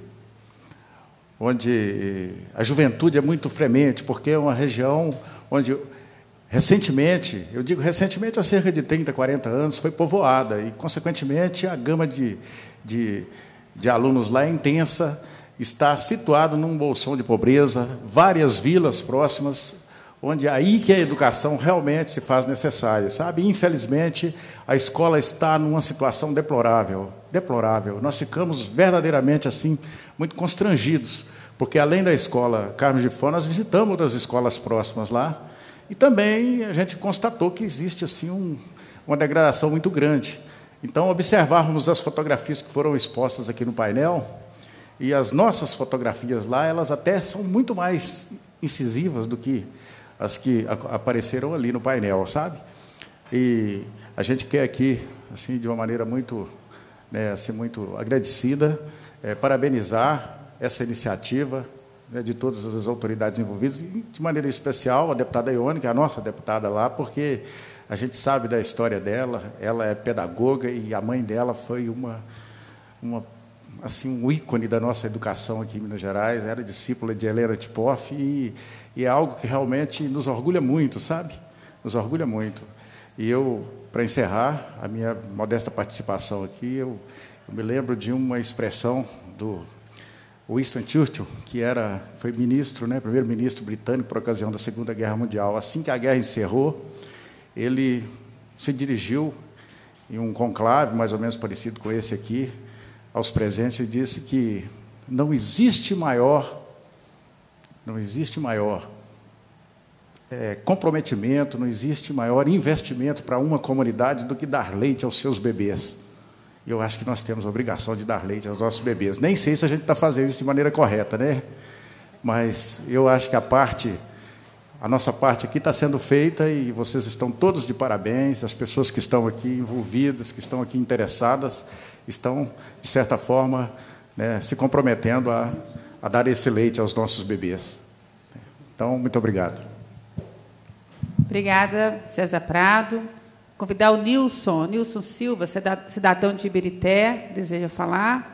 a juventude é muito fremente, porque é uma região onde, recentemente, eu digo recentemente, há cerca de 30, 40 anos, foi povoada, e, consequentemente, a gama de alunos lá é intensa, está situado num bolsão de pobreza, várias vilas próximas, onde é aí que a educação realmente se faz necessária, sabe? Infelizmente, a escola está numa situação deplorável, deplorável. Nós ficamos verdadeiramente assim muito constrangidos, porque além da escola Carmo de Fona, nós visitamos outras escolas próximas lá, e também a gente constatou que existe assim uma degradação muito grande. Então, observarmos as fotografias que foram expostas aqui no painel, e as nossas fotografias lá, elas até são muito mais incisivas do que as que apareceram ali no painel, sabe? E a gente quer aqui, assim, de uma maneira muito, assim, muito agradecida, parabenizar essa iniciativa, de todas as autoridades envolvidas, e, de maneira especial, a deputada Ione, que é a nossa deputada lá, porque a gente sabe da história dela, ela é pedagoga e a mãe dela foi assim, um ícone da nossa educação aqui em Minas Gerais, era discípula de Helena Tipoff, e é algo que realmente nos orgulha muito, sabe? Nos orgulha muito. E eu, para encerrar a minha modesta participação aqui, eu me lembro de uma expressão do Winston Churchill, que foi ministro, primeiro-ministro britânico por ocasião da Segunda Guerra Mundial. Assim que a guerra encerrou, ele se dirigiu em um conclave, mais ou menos parecido com esse aqui, aos presentes, e disse que não existe maior comprometimento, não existe maior investimento para uma comunidade do que dar leite aos seus bebês. E eu acho que nós temos a obrigação de dar leite aos nossos bebês. Nem sei se a gente está fazendo isso de maneira correta, né? Mas eu acho que a nossa parte aqui está sendo feita, e vocês estão todos de parabéns, as pessoas que estão aqui envolvidas, que estão aqui interessadas, estão, de certa forma, se comprometendo a dar esse leite aos nossos bebês. Então, muito obrigado. Obrigada, César Prado. Convidar o Nilson Silva, cidadão de Ibirité, deseja falar.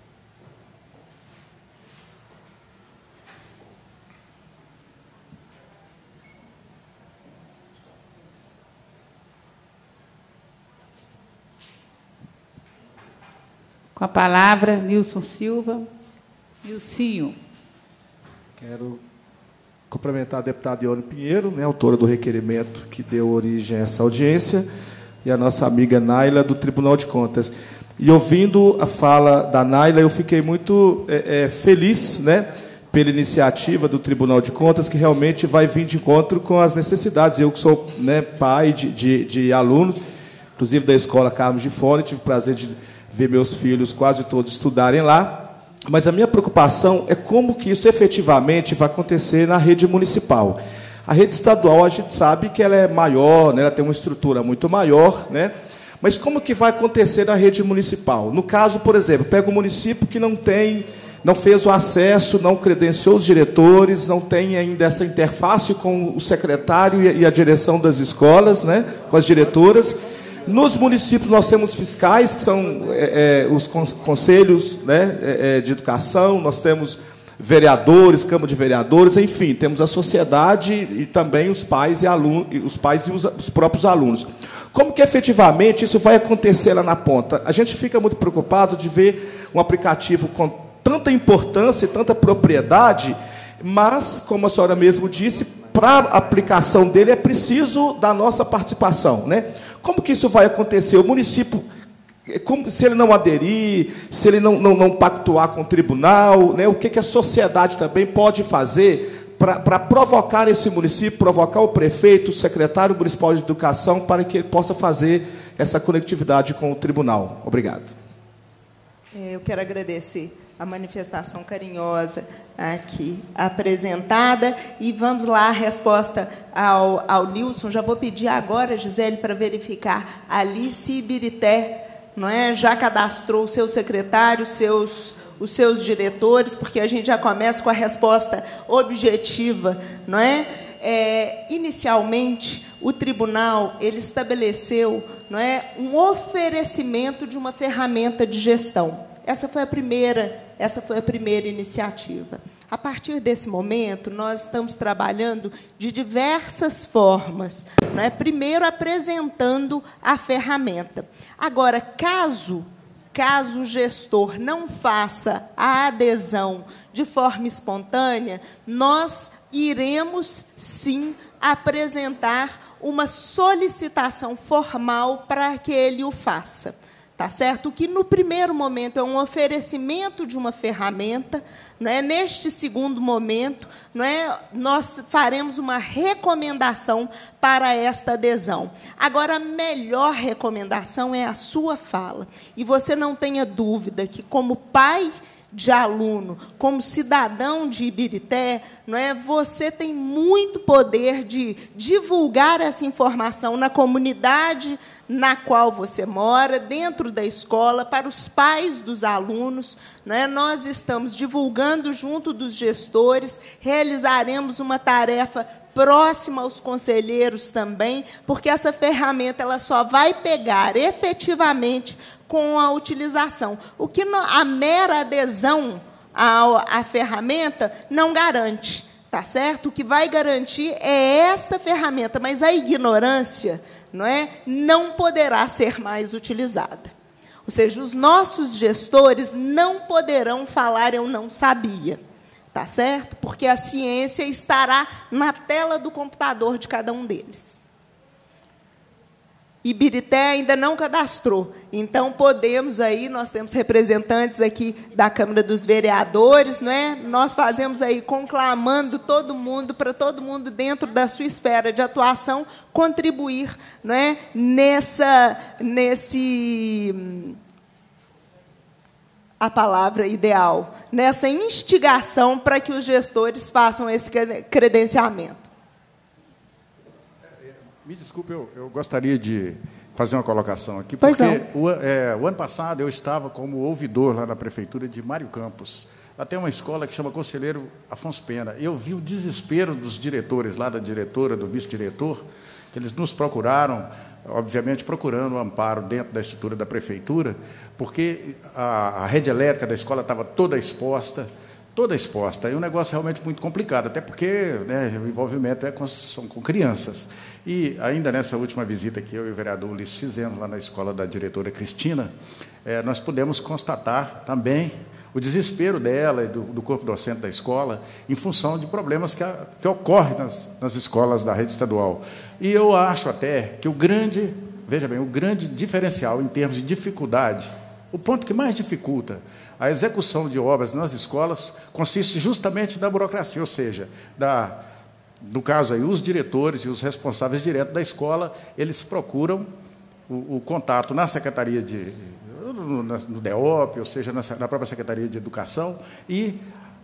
Com a palavra, Nilson Silva. Nilcinho. Quero cumprimentar a deputada Ione Pinheiro, autora do requerimento que deu origem a essa audiência, e a nossa amiga Naila, do Tribunal de Contas. E, ouvindo a fala da Naila, eu fiquei muito feliz, pela iniciativa do Tribunal de Contas, que realmente vai vir de encontro com as necessidades. Eu, que sou pai de alunos, inclusive da Escola Carmo de Fona, tive o prazer de ver meus filhos quase todos estudarem lá, mas a minha preocupação é como que isso efetivamente vai acontecer na rede municipal. A rede estadual, a gente sabe que ela é maior, ela tem uma estrutura muito maior, mas como que vai acontecer na rede municipal? No caso, por exemplo, pega um município que não fez o acesso, não credenciou os diretores, não tem ainda essa interface com o secretário e a direção das escolas, com as diretoras. Nos municípios, nós temos fiscais, que são os conselhos de educação, nós temos vereadores, Câmara de Vereadores, enfim, temos a sociedade e também os pais e os próprios alunos. Como que efetivamente isso vai acontecer lá na ponta? A gente fica muito preocupado de ver um aplicativo com tanta importância e tanta propriedade, mas, como a senhora mesmo disse, para a aplicação dele é preciso da nossa participação. Como que isso vai acontecer? O município, se ele não aderir, se ele não pactuar com o tribunal, o que a sociedade também pode fazer para provocar esse município, provocar o prefeito, o secretário municipal de educação, para que ele possa fazer essa conectividade com o tribunal. Obrigado. Eu quero agradecer a manifestação carinhosa aqui apresentada. E vamos lá, a resposta ao Nilson. Já vou pedir agora, Gisele, para verificar ali se Ibirité não é? Já cadastrou o seu secretário, os seus diretores, porque a gente já começa com a resposta objetiva, não é? Inicialmente, o tribunal ele estabeleceu, não é, um oferecimento de uma ferramenta de gestão. Essa foi a primeira iniciativa. A partir desse momento, nós estamos trabalhando de diversas formas, não é? Primeiro, apresentando a ferramenta. Agora, caso o gestor não faça a adesão de forma espontânea, nós iremos, sim, apresentar uma solicitação formal para que ele o faça. Tá certo? O que, no primeiro momento, é um oferecimento de uma ferramenta, não é? Neste segundo momento, não é? Nós faremos uma recomendação para esta adesão. Agora, a melhor recomendação é a sua fala. E você não tenha dúvida que, como pai de aluno, como cidadão de Ibirité, não é? Você tem muito poder de divulgar essa informação na comunidade na qual você mora, dentro da escola, para os pais dos alunos, não é? Nós estamos divulgando junto dos gestores, realizaremos uma tarefa próxima aos conselheiros também, porque essa ferramenta ela só vai pegar efetivamente com a utilização. O que a mera adesão à ferramenta não garante, tá certo? O que vai garantir é esta ferramenta, mas a ignorância, não poderá ser mais utilizada. Ou seja, os nossos gestores não poderão falar "eu não sabia", tá certo? Porque a ciência estará na tela do computador de cada um deles. Ibirité ainda não cadastrou, então podemos aí, nós temos representantes aqui da Câmara dos Vereadores, não é? Nós fazemos aí conclamando todo mundo, para todo mundo dentro da sua esfera de atuação contribuir, não é? A palavra ideal, nessa instigação para que os gestores façam esse credenciamento. Me desculpe, eu gostaria de fazer uma colocação aqui, porque o ano passado eu estava como ouvidor lá na Prefeitura de Mário Campos. Lá tem uma escola que chama Conselheiro Afonso Pena. Eu vi o desespero dos diretores, lá da diretora, do vice-diretor, que eles nos procuraram, obviamente procurando o amparo dentro da estrutura da Prefeitura, porque a rede elétrica da escola estava toda exposta, e um negócio realmente muito complicado, até porque, né, o envolvimento é com crianças. E, ainda nessa última visita que eu e o vereador Ulisses fizemos lá na escola da diretora Cristina, nós pudemos constatar também o desespero dela e do corpo docente da escola em função de problemas que ocorrem nas escolas da rede estadual. E eu acho até que veja bem, o grande diferencial em termos de dificuldade, o ponto que mais dificulta a execução de obras nas escolas consiste justamente na burocracia, ou seja, no caso aí, os diretores e os responsáveis diretos da escola, eles procuram o contato na Secretaria no DEOP, ou seja, na própria Secretaria de Educação, e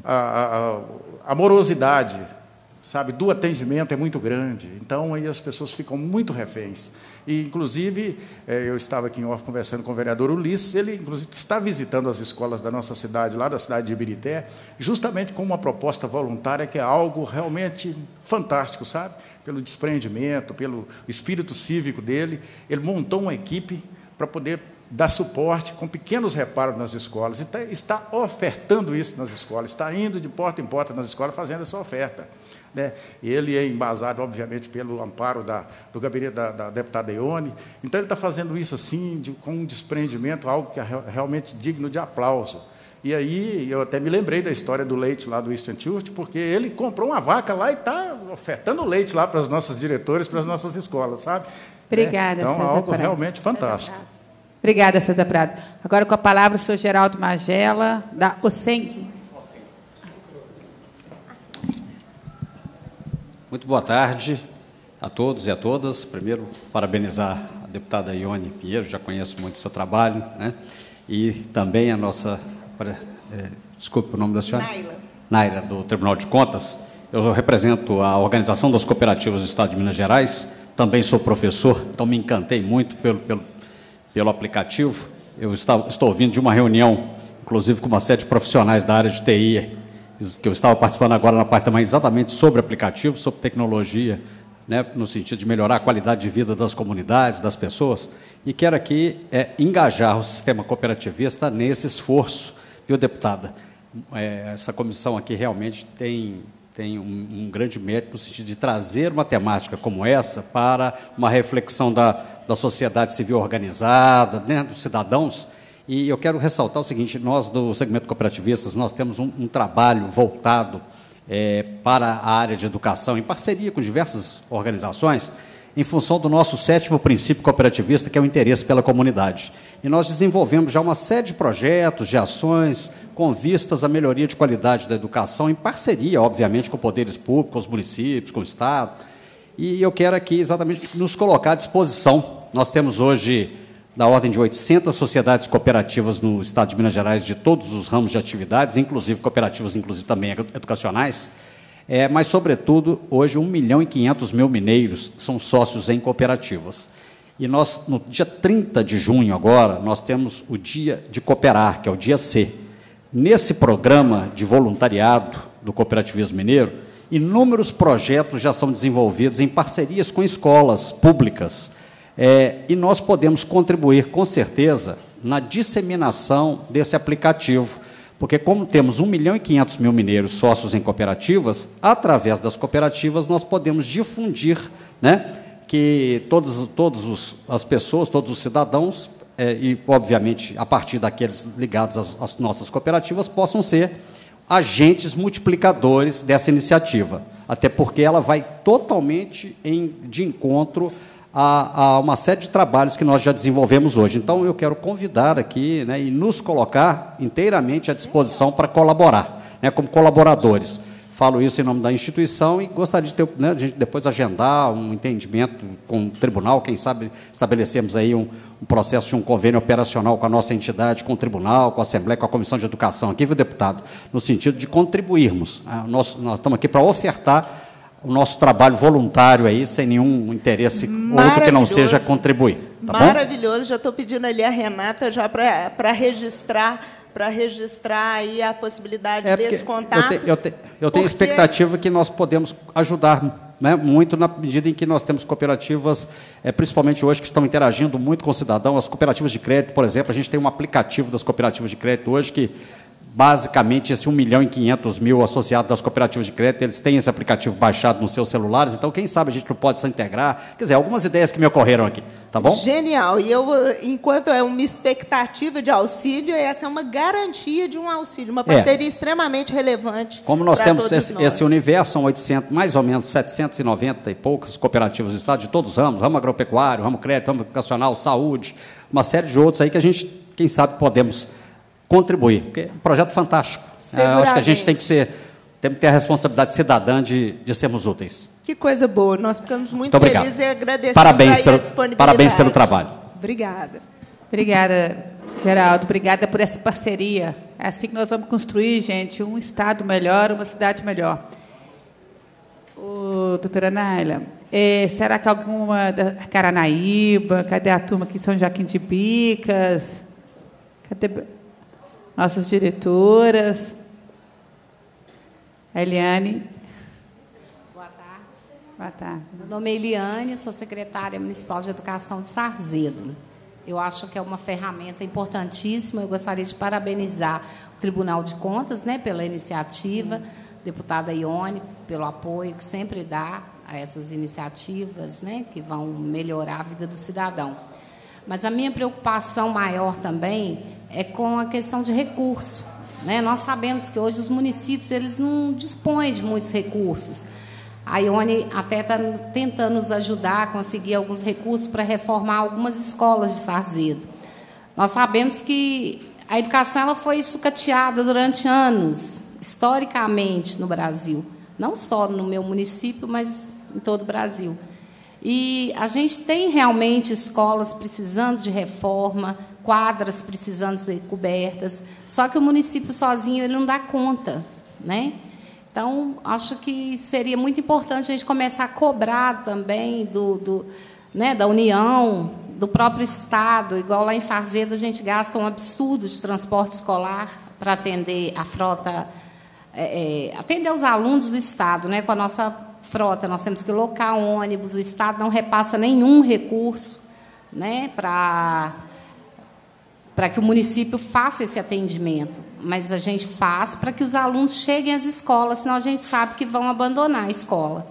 a morosidade, sabe, do atendimento é muito grande, então aí as pessoas ficam muito reféns. E, inclusive, eu estava aqui em off conversando com o vereador Ulisses, ele, inclusive, está visitando as escolas da nossa cidade, lá da cidade de Ibirité, justamente com uma proposta voluntária que é algo realmente fantástico, sabe? Pelo desprendimento, pelo espírito cívico dele, ele montou uma equipe para poder dar suporte com pequenos reparos nas escolas, e está ofertando isso nas escolas, está indo de porta em porta nas escolas fazendo essa oferta. Né? Ele é embasado, obviamente, pelo amparo do gabinete da deputada Ione. Então, ele está fazendo isso assim, com um desprendimento, algo que é realmente digno de aplauso. E aí, eu até me lembrei da história do leite lá do Eastern Church, porque ele comprou uma vaca lá e está ofertando leite lá para os nossos diretores, para as nossas escolas, sabe? Obrigada, Então, César algo Prado. realmente fantástico. Obrigada, César Prado. Agora, com a palavra, o senhor Geraldo Magela, da OSENG. Muito boa tarde a todos e a todas. Primeiro, parabenizar a deputada Ione Pinheiro, já conheço muito o seu trabalho, né? E também a nossa... desculpe o nome da senhora? Naila, do Tribunal de Contas. Eu represento a Organização das Cooperativas do Estado de Minas Gerais, também sou professor, então me encantei muito pelo aplicativo eu estou vindo de uma reunião, inclusive com uma série de profissionais da área de TI, que eu estava participando agora na parte também exatamente sobre aplicativos, sobre tecnologia, né, no sentido de melhorar a qualidade de vida das comunidades, das pessoas, e quero aqui engajar o sistema cooperativista nesse esforço, viu, deputada? Essa comissão aqui realmente tem um grande mérito no sentido de trazer uma temática como essa para uma reflexão da sociedade civil organizada, né, dos cidadãos. E eu quero ressaltar o seguinte: nós, do segmento cooperativista, nós temos um trabalho voltado para a área de educação, em parceria com diversas organizações, em função do nosso 7º princípio cooperativista, que é o interesse pela comunidade. E nós desenvolvemos já uma série de projetos, de ações, com vistas à melhoria de qualidade da educação, em parceria, obviamente, com poderes públicos, com os municípios, com o Estado. E eu quero aqui exatamente nos colocar à disposição. Nós temos hoje, da ordem de 800 sociedades cooperativas no Estado de Minas Gerais, de todos os ramos de atividades, inclusive cooperativas, inclusive também educacionais, mas, sobretudo, hoje 1.500.000 mineiros são sócios em cooperativas. E nós, no dia 30 de junho agora, nós temos o Dia de Cooperar, que é o dia C. Nesse programa de voluntariado do cooperativismo mineiro, inúmeros projetos já são desenvolvidos em parcerias com escolas públicas, e nós podemos contribuir, com certeza, na disseminação desse aplicativo, porque como temos 1.500.000 mineiros sócios em cooperativas, através das cooperativas nós podemos difundir, né, que todas as pessoas, todos os cidadãos, e, obviamente, a partir daqueles ligados às nossas cooperativas, possam ser agentes multiplicadores dessa iniciativa, até porque ela vai totalmente de encontro a uma série de trabalhos que nós já desenvolvemos hoje. Então, eu quero convidar aqui, né, e nos colocar inteiramente à disposição para colaborar, né, como colaboradores. Falo isso em nome da instituição e gostaria de ter, né, de depois agendar um entendimento com o tribunal, quem sabe estabelecermos aí um processo de um convênio operacional com a nossa entidade, com o tribunal, com a Assembleia, com a Comissão de Educação aqui, viu, deputado? No sentido de contribuirmos. Nós estamos aqui para ofertar o nosso trabalho voluntário aí, sem nenhum interesse outro que não seja contribuir. Tá maravilhoso, bom? Já estou pedindo ali a Renata já para registrar aí a possibilidade desse contato. Eu tenho expectativa que nós podemos ajudar, né, muito na medida em que nós temos cooperativas, principalmente hoje, que estão interagindo muito com o cidadão. As cooperativas de crédito, por exemplo, a gente tem um aplicativo das cooperativas de crédito hoje que, basicamente, esse 1.500.000 associados das cooperativas de crédito, eles têm esse aplicativo baixado nos seus celulares, então, quem sabe a gente não pode se integrar. Quer dizer, algumas ideias que me ocorreram aqui, tá bom? Genial. E enquanto é uma expectativa de auxílio, essa é uma garantia de um auxílio, uma parceria extremamente relevante. Como nós temos esse universo, são 800, mais ou menos 790 e poucas cooperativas do Estado, de todos os ramos, ramo agropecuário, ramo crédito, ramo educacional, saúde, uma série de outros aí que a gente, quem sabe, podemos contribuir, porque é um projeto fantástico. Eu acho que a gente tem que ter a responsabilidade cidadã de sermos úteis. Que coisa boa, nós ficamos muito felizes e agradecemos a disponibilidade. Parabéns pelo trabalho. Obrigada. Obrigada, Geraldo, obrigada por essa parceria. É assim que nós vamos construir, gente, um Estado melhor, uma cidade melhor. Doutora Naila, será que alguma da Caranaíba, cadê a turma aqui, São Joaquim de Bicas? Cadê nossas diretoras? Eliane. Boa tarde. Boa tarde. Meu nome é Eliane, sou secretária municipal de educação de Sarzedo. Eu acho que é uma ferramenta importantíssima. Eu gostaria de parabenizar o Tribunal de Contas, né, pela iniciativa, deputada Ione, pelo apoio que sempre dá a essas iniciativas, né, que vão melhorar a vida do cidadão. Mas a minha preocupação maior também é com a questão de recurso, né? Nós sabemos que hoje os municípios eles não dispõem de muitos recursos. A Ione até está tentando nos ajudar a conseguir alguns recursos para reformar algumas escolas de Sarzedo. Nós sabemos que a educação ela foi sucateada durante anos, historicamente, no Brasil. Não só no meu município, mas em todo o Brasil. E a gente tem realmente escolas precisando de reforma, quadras precisando ser cobertas, só que o município sozinho ele não dá conta, né? Então, acho que seria muito importante a gente começar a cobrar também da União, do próprio Estado, igual lá em Sarzedo, a gente gasta um absurdo de transporte escolar para atender a frota, atender os alunos do Estado, né? Com a nossa frota, nós temos que locar ônibus, o Estado não repassa nenhum recurso, né, para que o município faça esse atendimento, mas a gente faz para que os alunos cheguem às escolas, senão a gente sabe que vão abandonar a escola.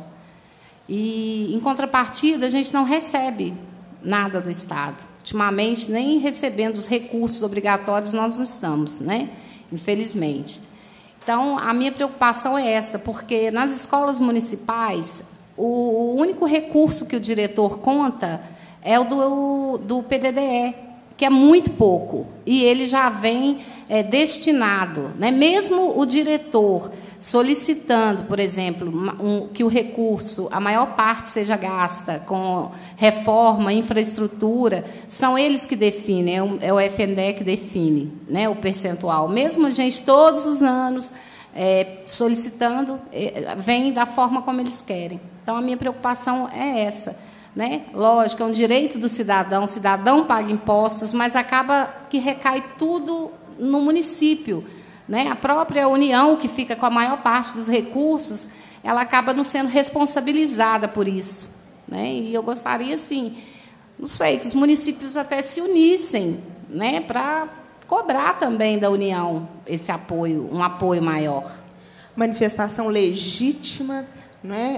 E, em contrapartida, a gente não recebe nada do Estado. Ultimamente, nem recebendo os recursos obrigatórios nós não estamos, né? Infelizmente. Então, a minha preocupação é essa, porque nas escolas municipais, o único recurso que o diretor conta é o do PDDE, que é muito pouco, e ele já vem destinado, né? Mesmo o diretor solicitando, por exemplo, que o recurso, a maior parte seja gasta com reforma, infraestrutura, são eles que definem, é o FNDE que define, né, o percentual. Mesmo a gente, todos os anos, solicitando, vem da forma como eles querem. Então, a minha preocupação é essa. Né? Lógico, é um direito do cidadão, o cidadão paga impostos, mas acaba que recai tudo no município. Né? A própria União, que fica com a maior parte dos recursos, ela acaba não sendo responsabilizada por isso. Né? E eu gostaria, assim, não sei, que os municípios até se unissem, né, para cobrar também da União esse apoio, um apoio maior. Manifestação legítima, não é?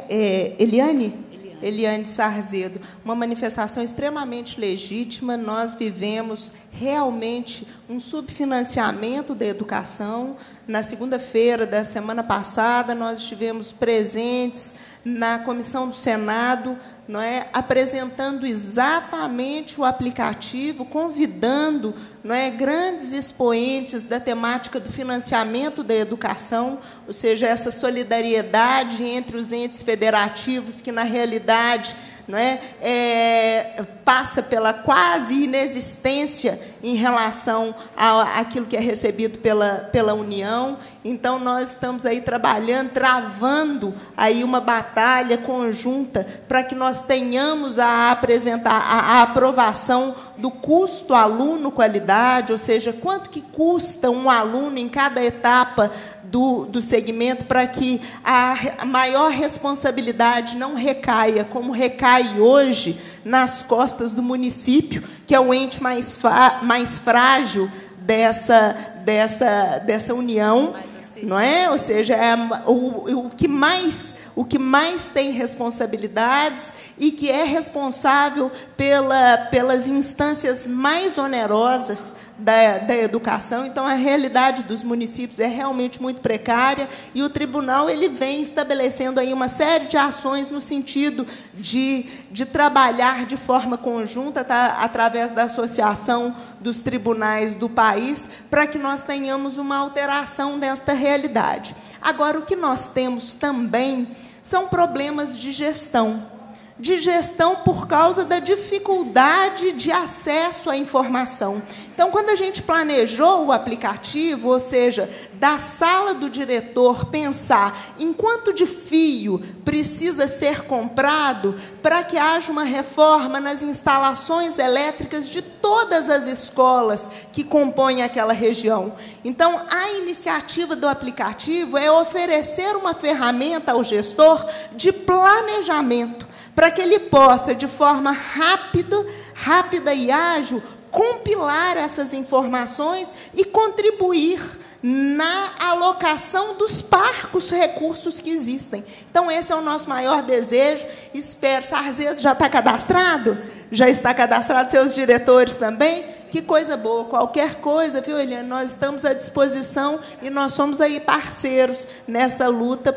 Eliane Sarzedo, uma manifestação extremamente legítima. Nós vivemos realmente um subfinanciamento da educação. Na segunda-feira da semana passada, nós estivemos presentes na comissão do Senado, não é, apresentando exatamente o aplicativo, convidando, não é, grandes expoentes da temática do financiamento da educação, ou seja, essa solidariedade entre os entes federativos que, na realidade, não é, passa pela quase inexistência em relação àquilo que é recebido pela União. Então, nós estamos aí trabalhando, travando aí uma batalha conjunta para que nós tenhamos a aprovação do custo aluno-qualidade, ou seja, quanto que custa um aluno em cada etapa do segmento, para que a maior responsabilidade não recaia, como recai hoje, nas costas do município, que é o ente mais frágil dessa união, não é? Ou seja, o que mais tem responsabilidades e que é responsável pelas instâncias mais onerosas da educação. Então, a realidade dos municípios é realmente muito precária, e o tribunal ele vem estabelecendo aí uma série de ações no sentido de trabalhar de forma conjunta, através da associação dos tribunais do país, para que nós tenhamos uma alteração desta realidade. Agora, o que nós temos também são problemas de gestão por causa da dificuldade de acesso à informação. Então, quando a gente planejou o aplicativo, ou seja, da sala do diretor pensar em quanto de fio precisa ser comprado para que haja uma reforma nas instalações elétricas de todas as escolas que compõem aquela região. Então, a iniciativa do aplicativo é oferecer uma ferramenta ao gestor de planejamento, para que ele possa, de forma rápida e ágil, compilar essas informações e contribuir na alocação dos parcos recursos que existem. Então, esse é o nosso maior desejo. Espero. Sarzedo já está cadastrado? Já está cadastrado, seus diretores também? Que coisa boa. Qualquer coisa, viu, Eliane? Nós estamos à disposição e nós somos aí parceiros nessa luta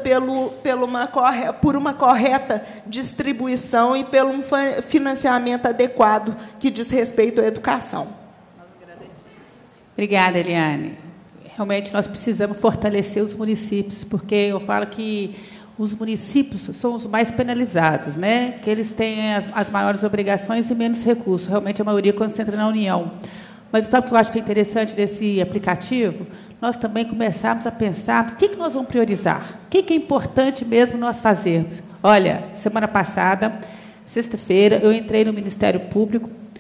por uma correta distribuição e pelo um financiamento adequado que diz respeito à educação. Nós agradecemos. Obrigada, Eliane. Realmente, nós precisamos fortalecer os municípios, porque eu falo que os municípios são os mais penalizados, né? Que eles têm as maiores obrigações e menos recursos. Realmente, a maioria concentra na União. Mas sabe o que eu acho que é interessante desse aplicativo? Nós também começarmos a pensar o que nós vamos priorizar, o que é importante mesmo nós fazermos. Olha, semana passada, sexta-feira, eu entrei no Ministério Público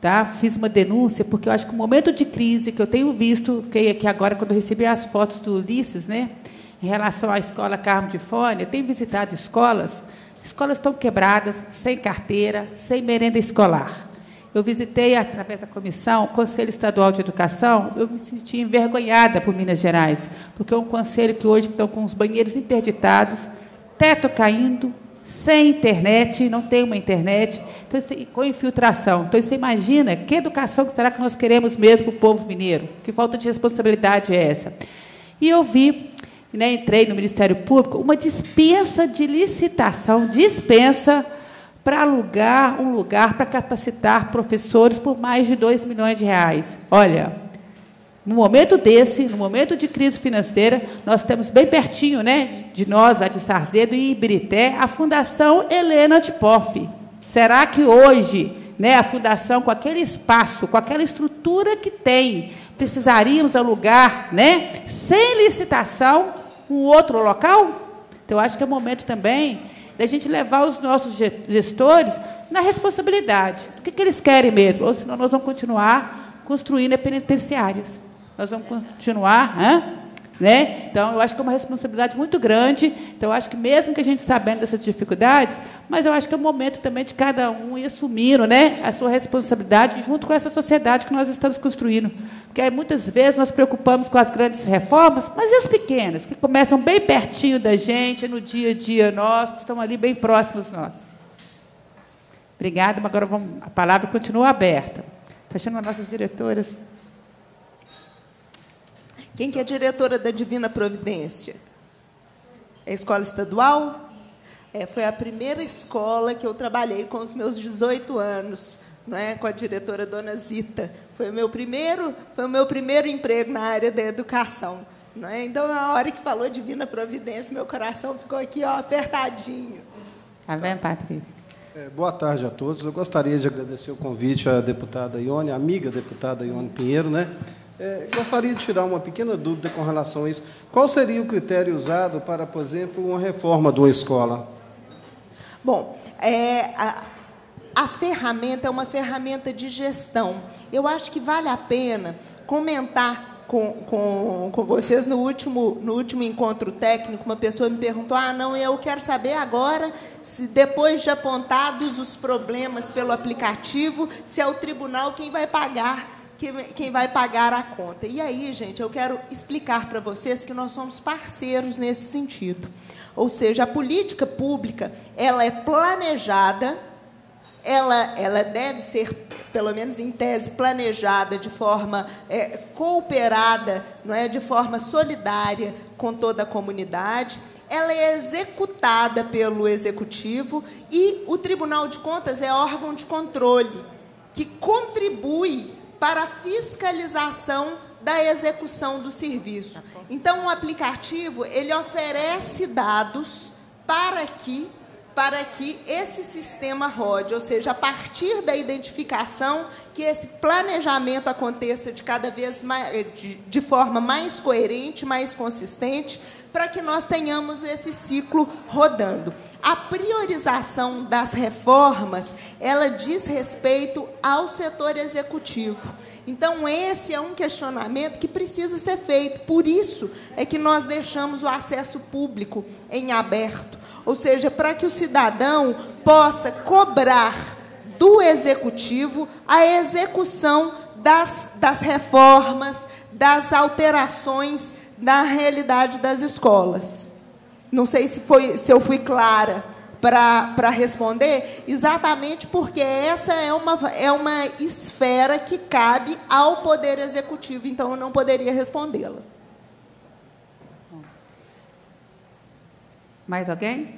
tá? Fiz uma denúncia, porque eu acho que o momento de crise que eu tenho visto, fiquei aqui agora, quando eu recebi as fotos do Ulisses, né, em relação à escola Carmo de Fone, eu tenho visitado escolas estão quebradas, sem carteira, sem merenda escolar. Eu visitei, através da comissão, o Conselho Estadual de Educação, eu me senti envergonhada por Minas Gerais, porque é um conselho que hoje estão com os banheiros interditados, teto caindo, sem internet, não tem uma internet, então, com infiltração. Então, você imagina que educação que será que nós queremos mesmo para o povo mineiro? Que falta de responsabilidade é essa? E eu vi, né, entrei no Ministério Público, uma dispensa de licitação, dispensa para alugar um lugar para capacitar professores por mais de R$2 milhões. Olha, no momento desse, no momento de crise financeira, nós temos bem pertinho, né, de nós, a de Sarzedo e Ibirité, a Fundação Helena de Poff. Será que hoje, né, a Fundação, com aquele espaço, com aquela estrutura que tem, precisaríamos alugar, né, sem licitação, um outro local? Então, eu acho que é o momento também da gente levar os nossos gestores na responsabilidade. O que eles querem mesmo? Ou senão nós vamos continuar construindo penitenciárias. Nós vamos continuar, né? Então, eu acho que é uma responsabilidade muito grande. Então, eu acho que mesmo que a gente sabendo dessas dificuldades, mas eu acho que é o momento também de cada um ir assumindo, né, a sua responsabilidade junto com essa sociedade que nós estamos construindo. Porque aí, muitas vezes nós preocupamos com as grandes reformas, mas e as pequenas, que começam bem pertinho da gente, no dia a dia nosso, que estão ali bem próximos nós. Obrigada, mas agora a palavra continua aberta. Estou achando as nossas diretoras. Quem que é diretora da Divina Providência? É a escola estadual? Foi a primeira escola que eu trabalhei com os meus 18 anos, não é? Com a diretora Dona Zita. Foi o meu primeiro emprego na área da educação. Não é? Então, na hora que falou Divina Providência, meu coração ficou aqui, ó, apertadinho. Está bem, Patrícia? Boa tarde a todos. Eu gostaria de agradecer o convite à deputada Ione, amiga deputada Ione Pinheiro, né? Gostaria de tirar uma pequena dúvida com relação a isso. Qual seria o critério usado para, por exemplo, uma reforma de uma escola? Bom, a ferramenta é uma ferramenta de gestão. Eu acho que vale a pena comentar com vocês. No último encontro técnico, uma pessoa me perguntou: não, eu quero saber agora, se depois de apontados os problemas pelo aplicativo, se é o tribunal quem vai pagar a conta. E aí, gente, eu quero explicar para vocês que nós somos parceiros nesse sentido. Ou seja, a política pública, ela é planejada, ela deve ser, pelo menos em tese, planejada de forma cooperada, não é, de forma solidária com toda a comunidade. Ela é executada pelo Executivo e o Tribunal de Contas é órgão de controle que contribui para a fiscalização da execução do serviço. Então, o aplicativo ele oferece dados para que esse sistema rode, ou seja, a partir da identificação, que esse planejamento aconteça de cada vez mais, de forma mais coerente, mais consistente, para que nós tenhamos esse ciclo rodando. A priorização das reformas, ela diz respeito ao setor executivo. Então, esse é um questionamento que precisa ser feito. Por isso é que nós deixamos o acesso público em aberto. Ou seja, para que o cidadão possa cobrar do Executivo a execução das reformas, das alterações na realidade das escolas. Não sei se eu fui clara para responder, exatamente porque essa é uma esfera que cabe ao Poder Executivo, então eu não poderia respondê-la. Mais alguém?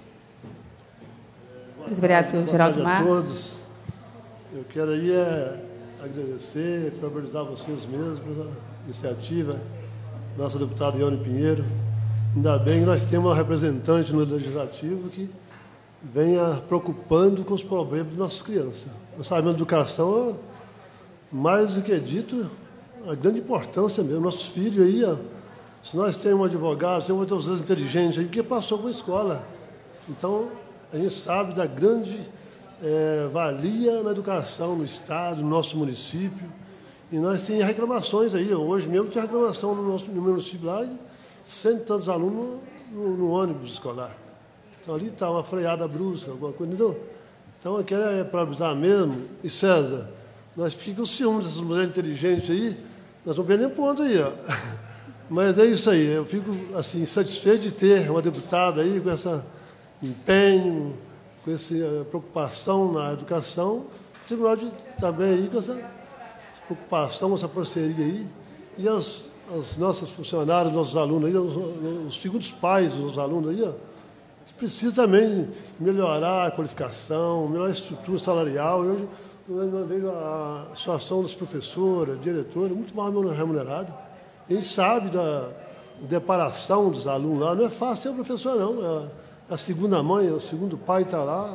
Vereador Geraldo Marques. Boa tarde a todos. Eu quero aí agradecer, parabenizar vocês mesmos pela iniciativa, nossa deputada Ione Pinheiro. Ainda bem que nós temos uma representante no Legislativo que venha preocupando com os problemas das nossas crianças. Nós sabemos que a educação, mais do que dito, a grande importância mesmo. Nossos filhos aí, se nós temos um advogado, temos outras inteligentes aí, porque passou com a escola. Então, a gente sabe da grande valia na educação no Estado, no nosso município. E nós temos reclamações aí. Hoje mesmo tem reclamação no meu município lá de 100 e tantos alunos no ônibus escolar. Então, ali está uma freada brusca, alguma coisa, entendeu? Então, eu quero parabenizar mesmo. E, César, nós ficamos com ciúmes dessas mulheres inteligentes aí, nós estamos perdendo ponto aí, ó. Mas é isso aí, eu fico, assim, satisfeito de ter uma deputada aí com esse empenho, com essa preocupação na educação, o tribunal também aí com essa preocupação, essa parceria aí, e as nossas funcionárias, nossos alunos aí, os segundos pais dos alunos aí, ó, que precisam também melhorar a qualificação, melhorar a estrutura salarial. Eu vejo a situação das professoras, diretoras, muito mal remuneradas. A gente sabe da deparação dos alunos lá, não é fácil ser um professor, não. A segunda mãe, o segundo pai está lá,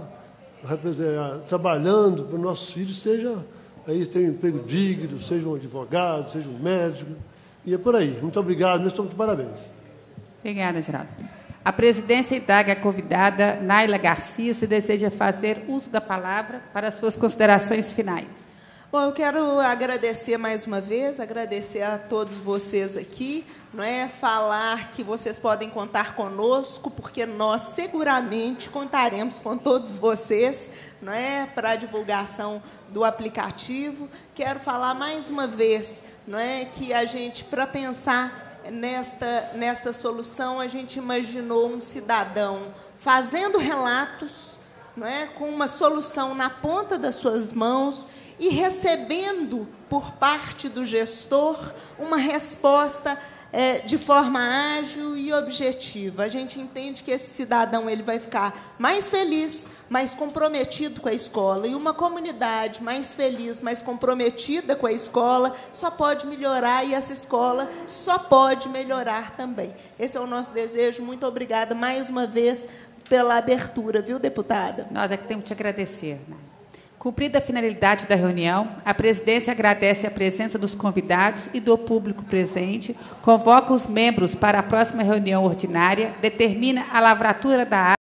trabalhando para os nossos filhos, aí tenham um emprego digno, sejam um advogado, sejam um médico, e é por aí. Muito obrigado, meus de parabéns. Obrigada, Geraldo. A presidência indaga a convidada Naila Garcia se deseja fazer uso da palavra para as suas considerações finais. Bom, eu quero agradecer mais uma vez, agradecer a todos vocês aqui, não é? Falar que vocês podem contar conosco, porque nós seguramente contaremos com todos vocês, não é? Para a divulgação do aplicativo. Quero falar mais uma vez, não é? Que a gente, para pensar nesta solução, a gente imaginou um cidadão fazendo relatos, não é? Com uma solução na ponta das suas mãos e recebendo por parte do gestor uma resposta de forma ágil e objetiva. A gente entende que esse cidadão ele vai ficar mais feliz, mais comprometido com a escola, e uma comunidade mais feliz, mais comprometida com a escola, só pode melhorar, e essa escola só pode melhorar também. Esse é o nosso desejo. Muito obrigada mais uma vez pela abertura, viu, deputada? Nós é que temos que te agradecer, né? Cumprida a finalidade da reunião, a presidência agradece a presença dos convidados e do público presente, convoca os membros para a próxima reunião ordinária, determina a lavratura da